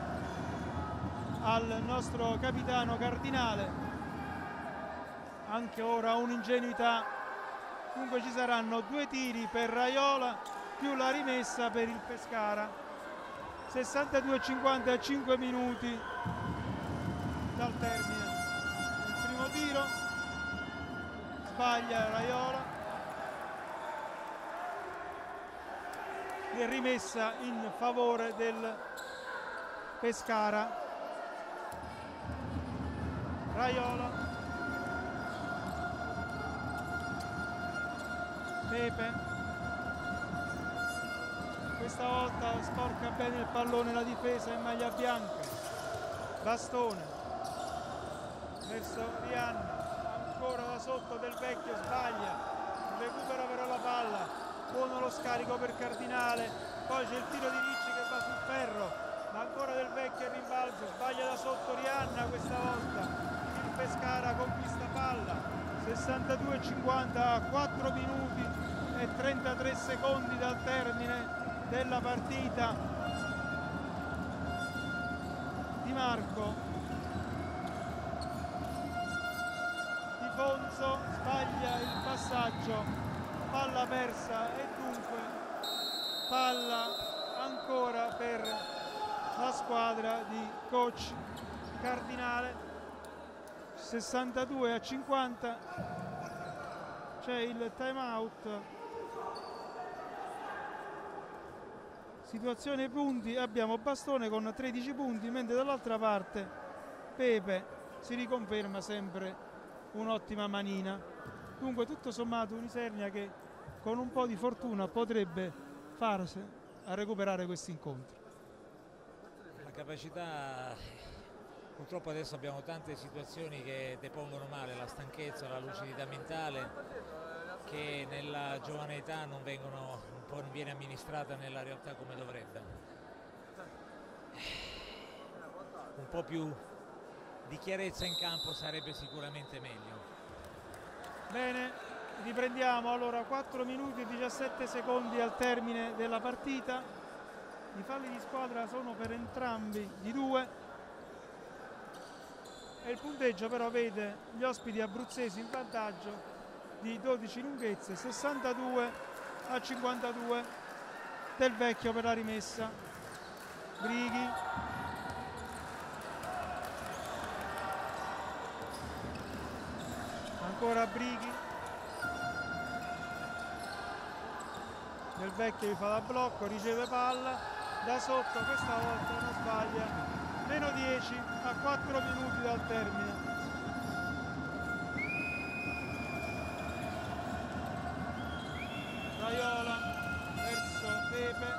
al nostro capitano Cardinale, anche ora un'ingenuità. Comunque ci saranno due tiri per Raiola più la rimessa per il Pescara. sessantadue a cinquantacinque minuti dal termine. Il primo tiro sbaglia Raiola e rimessa in favore del Pescara. Raiola, Pepe, questa volta sporca bene il pallone la difesa in maglia bianca. Bastone verso Rianna, ancora da sotto Del Vecchio, sbaglia, recupera però la palla, buono lo scarico per Cardinale, poi c'è il tiro di Ricci che va sul ferro, ma ancora Del Vecchio il rimbalzo, sbaglia da sotto Rianna, questa volta il Pescara conquista palla, sessantadue a cinquanta a quattro minuti e trentatré secondi dal termine della partita. Di Marco, Di Fonso sbaglia il passaggio, palla persa e dunque palla ancora per la squadra di coach Cardinale. sessantadue a cinquanta, c'è il time out. Situazione punti, abbiamo Bastone con tredici punti, mentre dall'altra parte Pepe si riconferma sempre un'ottima manina. Dunque tutto sommato un'Isernia che con un po' di fortuna potrebbe farsi a recuperare questi incontri. La capacità, purtroppo adesso abbiamo tante situazioni che depongono male, la stanchezza, la lucidità mentale, che nella giovane età non, vengono, un po' non viene amministrata nella realtà come dovrebbe. Un po' più di chiarezza in campo sarebbe sicuramente meglio. Bene, riprendiamo. Allora, quattro minuti e diciassette secondi al termine della partita. I falli di squadra sono per entrambi di due e il punteggio però vede gli ospiti abruzzesi in vantaggio di dodici lunghezze, sessantadue a cinquantadue del Vecchio per la rimessa. Brighi, ancora Brighi, Del Vecchio gli fa da blocco, riceve palla da sotto, questa volta non sbaglia, meno dieci a quattro minuti dal termine. Raiola verso Pepe,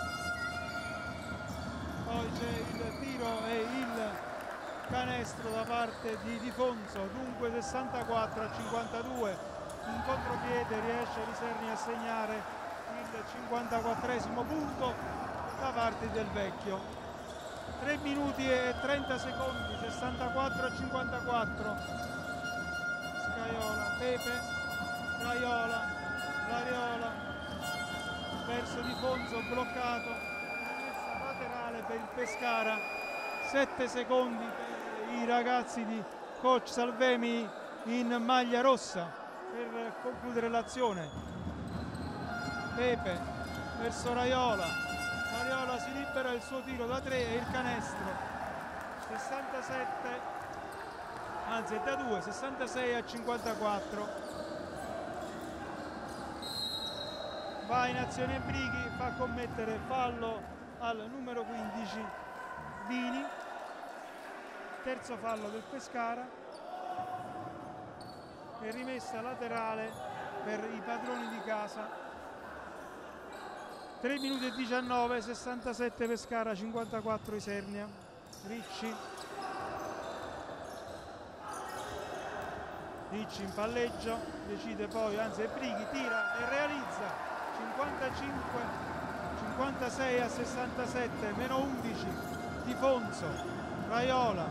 poi c'è il tiro e il canestro da parte di Di Fonso, dunque sessantaquattro a cinquantadue, in contropiede riesce l'Isernia a segnare il cinquantaquattresimo punto da parte del Vecchio. tre minuti e trenta secondi, sessantaquattro a cinquantaquattro. Scaiola, Pepe, Raiola, Raiola verso Di Fonso, bloccato, rimessa laterale per il Pescara, sette secondi per i ragazzi di coach Salvemi in maglia rossa per concludere l'azione. Pepe verso Raiola, Raiola si libera, il suo tiro da tre e il canestro, sessantasette, anzi è da due, sessantasei a cinquantaquattro. Va in azione Brighi, fa commettere fallo al numero quindici Bini, terzo fallo del Pescara e rimessa laterale per i padroni di casa. tre minuti e diciannove, sessantasette Pescara, cinquantaquattro Isernia. Ricci, Ricci in palleggio, decide poi, anzi è Brighi, tira e realizza. cinquantacinque, cinquantasei a sessantasette, meno undici Di Fonso, Raiola,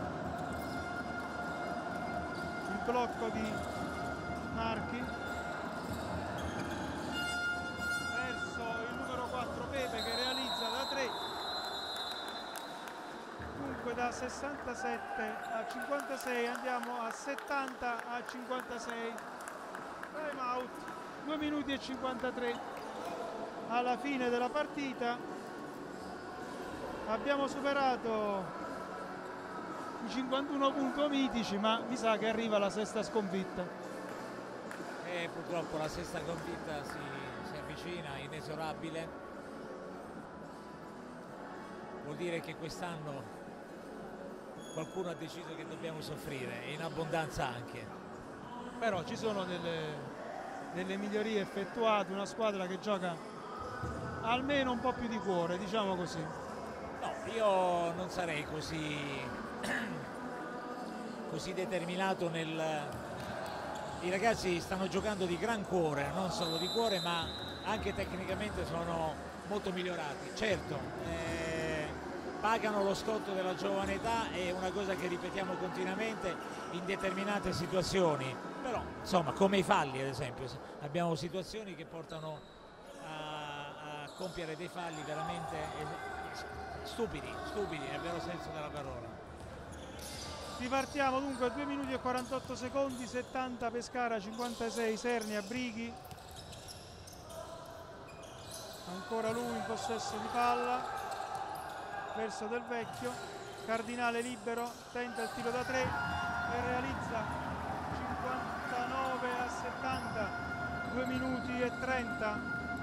il blocco di Marchi verso il numero quattro Pepe che realizza da tre, dunque da sessantasette a cinquantasei andiamo a settanta a cinquantasei. Time out, due minuti e cinquantatré alla fine della partita. Abbiamo superato i cinquantuno punti mitici, ma mi sa che arriva la sesta sconfitta. E purtroppo la sesta sconfitta si, si avvicina, inesorabile. Vuol dire che quest'anno qualcuno ha deciso che dobbiamo soffrire, e in abbondanza anche. Però ci sono delle, delle migliorie effettuate, una squadra che gioca almeno un po' più di cuore, diciamo così. No, io non sarei così così determinato nel... I ragazzi stanno giocando di gran cuore, non solo di cuore, ma anche tecnicamente sono molto migliorati. Certo, eh, pagano lo scotto della giovane età, è una cosa che ripetiamo continuamente in determinate situazioni, però insomma come i falli ad esempio, abbiamo situazioni che portano a, a compiere dei falli veramente stupidi, stupidi nel vero senso della parola. Ripartiamo dunque a due minuti e quarantotto secondi, settanta Pescara, cinquantasei Isernia. Brighi, ancora lui in possesso di palla verso Del Vecchio, Cardinale libero, tenta il tiro da tre e realizza cinquantanove a settanta, due minuti e trenta.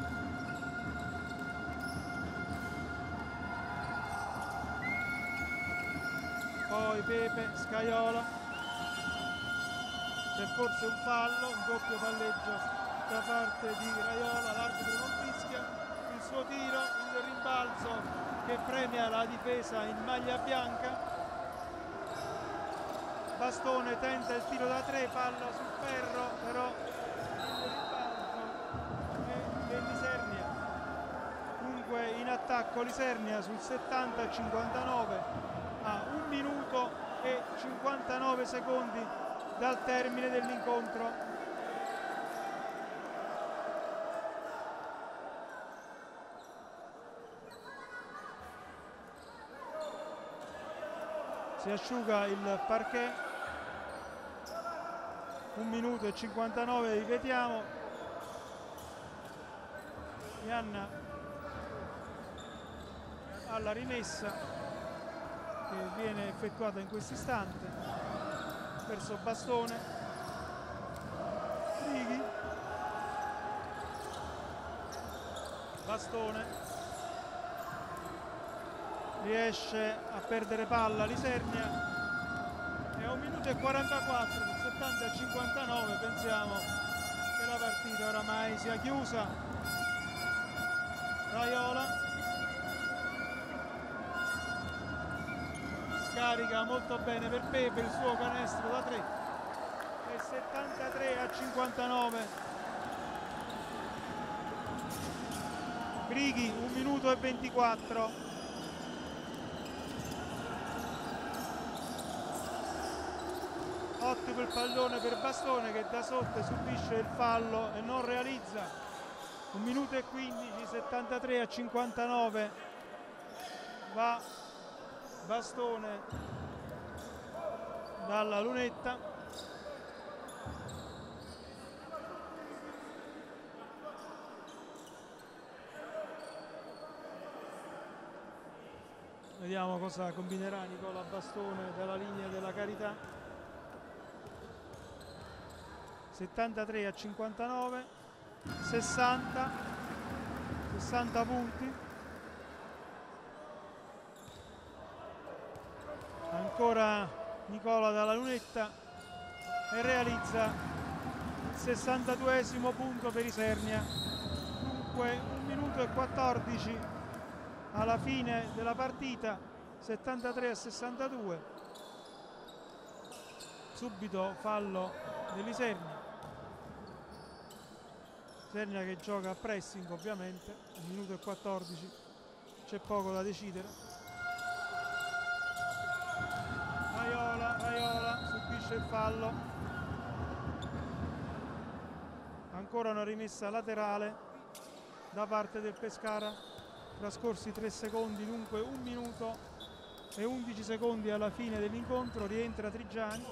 Poi Pepe, Scaiola, c'è forse un fallo, un doppio palleggio da parte di Raiola, l'arbitro non fischia, il suo tiro, il rimbalzo che premia la difesa in maglia bianca. Bastone tenta il tiro da tre, palla sul ferro, però il rimbalzo è dell'Isernia. Dunque in attacco l'Isernia sul settanta a cinquantanove a un minuto e cinquantanove secondi dal termine dell'incontro. Si asciuga il parquet. Un minuto e cinquantanove, ripetiamo. Ianna alla rimessa che viene effettuata in questo istante verso Bastone. Righi, Bastone riesce a perdere palla l'Isernia e a un minuto e quarantaquattro sul settanta a cinquantanove pensiamo che la partita oramai sia chiusa. Raiola scarica molto bene per Pepe il suo canestro da tre e settantatré a cinquantanove. Brighi un minuto e ventiquattro. Ottimo il pallone per Bastone che da sotto subisce il fallo e non realizza. Un minuto e quindici, settantatré a cinquantanove. Va Bastone dalla lunetta. Vediamo cosa combinerà Nicola Bastone dalla linea della Carità. settantatré a cinquantanove, sessanta, sessanta punti. Ancora Nicola dalla lunetta e realizza il sessantaduesimo punto per Isernia. Dunque un minuto e quattordici alla fine della partita, settantatré a sessantadue. Subito fallo dell'Isernia. Isernia che gioca a pressing ovviamente, un minuto e quattordici, c'è poco da decidere. Raiola, Raiola subisce il fallo. Ancora una rimessa laterale da parte del Pescara. Trascorsi tre secondi, dunque un minuto e undici secondi alla fine dell'incontro. Rientra Trigiani,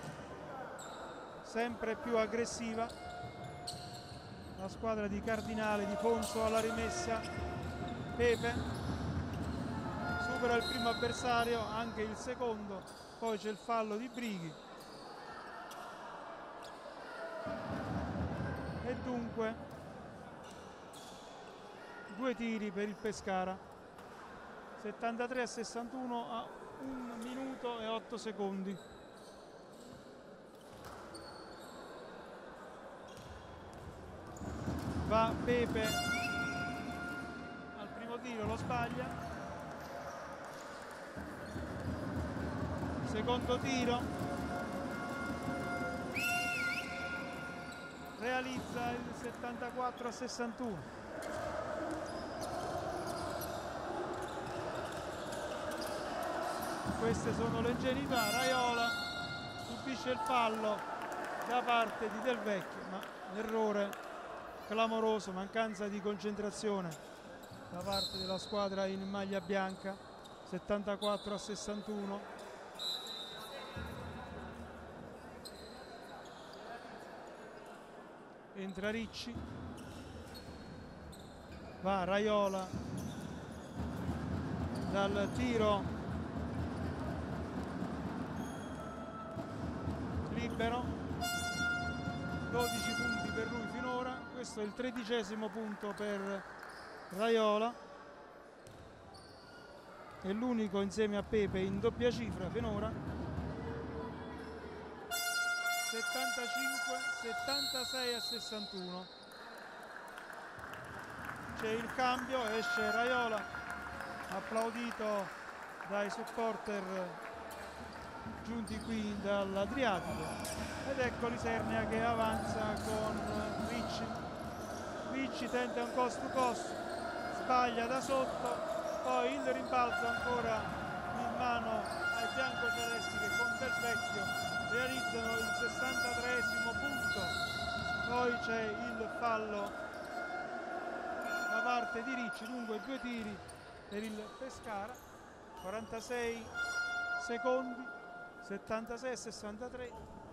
sempre più aggressiva la squadra di Cardinale. Di Fonso alla rimessa, Pepe supera il primo avversario, anche il secondo, poi c'è il fallo di Brighi e dunque due tiri per il Pescara. Settantatré a sessantuno a un minuto e otto secondi. Va Pepe al primo tiro, lo sbaglia. Secondo tiro, realizza il settantaquattro a sessantuno. Queste sono le ingenuità. Raiola subisce il fallo da parte di Del Vecchio, ma l'errore clamoroso, mancanza di concentrazione da parte della squadra in maglia bianca. Settantaquattro a sessantuno. Entra Ricci, va Raiola dal tiro libero, dodici punti per lui finora. Questo è il tredicesimo punto per Raiola, è l'unico insieme a Pepe in doppia cifra finora. settantacinque settantasei a sessantuno. C'è il cambio, esce Raiola, applaudito dai supporter giunti qui dall'Adriatico, ed ecco l'Isernia che avanza con Ricci. Ricci tenta un cost to cost, sbaglia da sotto, poi il rimbalzo ancora in mano ai biancocelesti che con Del Vecchio realizzano il sessantatreesimo punto. Poi c'è il fallo da parte di Ricci, dunque due tiri per il Pescara, quarantasei secondi, settantasei a sessantatré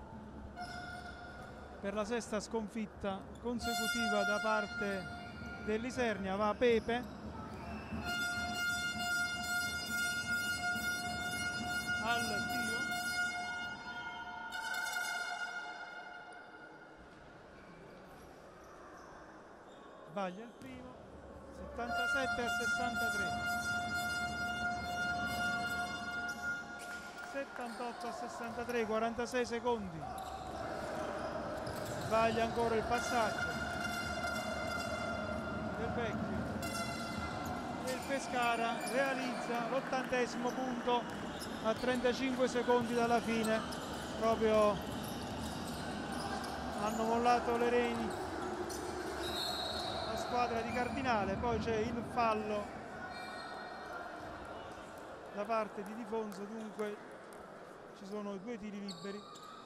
per la sesta sconfitta consecutiva da parte dell'Isernia. Va Pepe, al tiro, sbaglia il primo, settantasette a sessantatré, settantotto a sessantatré, quarantasei secondi, sbaglia ancora il passaggio Del Vecchio e il Pescara realizza l'ottantesimo punto a trentacinque secondi dalla fine. Proprio hanno mollato le reni la squadra di Cardinale. Poi c'è il fallo da parte di Di Fonso, dunque ci sono due tiri liberi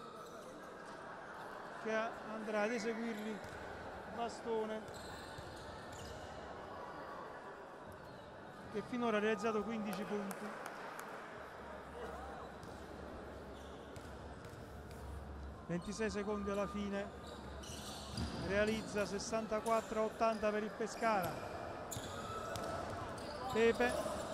che andrà ad eseguirli Bastone, che finora ha realizzato quindici punti. ventisei secondi alla fine, realizza sessantaquattro a ottanta per il Pescara. Pepe,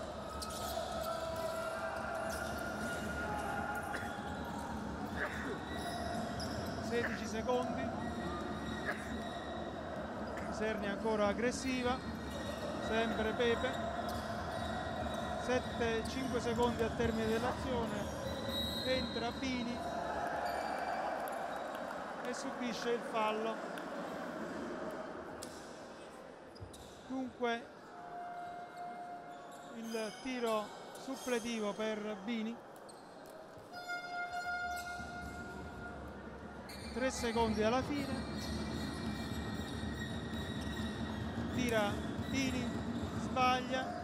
sedici secondi, Isernia ancora aggressiva, sempre Pepe, sette cinque secondi al termine dell'azione, entra Bini e subisce il fallo. Dunque il tiro suppletivo per Bini, tre secondi alla fine, tira Bini, sbaglia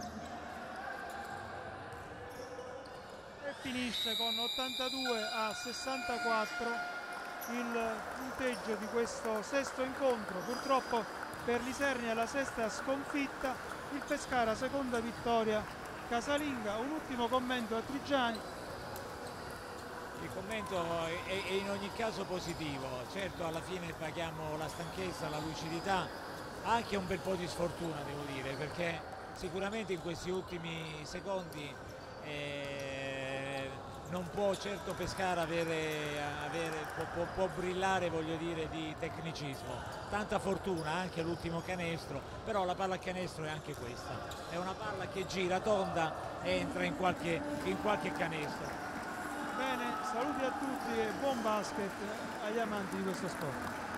e finisce con ottantadue a sessantaquattro il punteggio di questo sesto incontro. Purtroppo per l'Isernia la sesta sconfitta, il Pescara seconda vittoria casalinga. Un ultimo commento a Trigiani. Il commento è, è in ogni caso positivo, certo alla fine paghiamo la stanchezza, la lucidità, anche un bel po' di sfortuna devo dire, perché sicuramente in questi ultimi secondi eh, non può certo Pescara avere, avere può, può, può brillare, voglio dire, di tecnicismo. Tanta fortuna anche l'ultimo canestro, però la palla a canestro è anche questa, è una palla che gira tonda e entra in qualche, in qualche canestro. Bene, saluti a tutti e buon basket agli amanti di questo sport.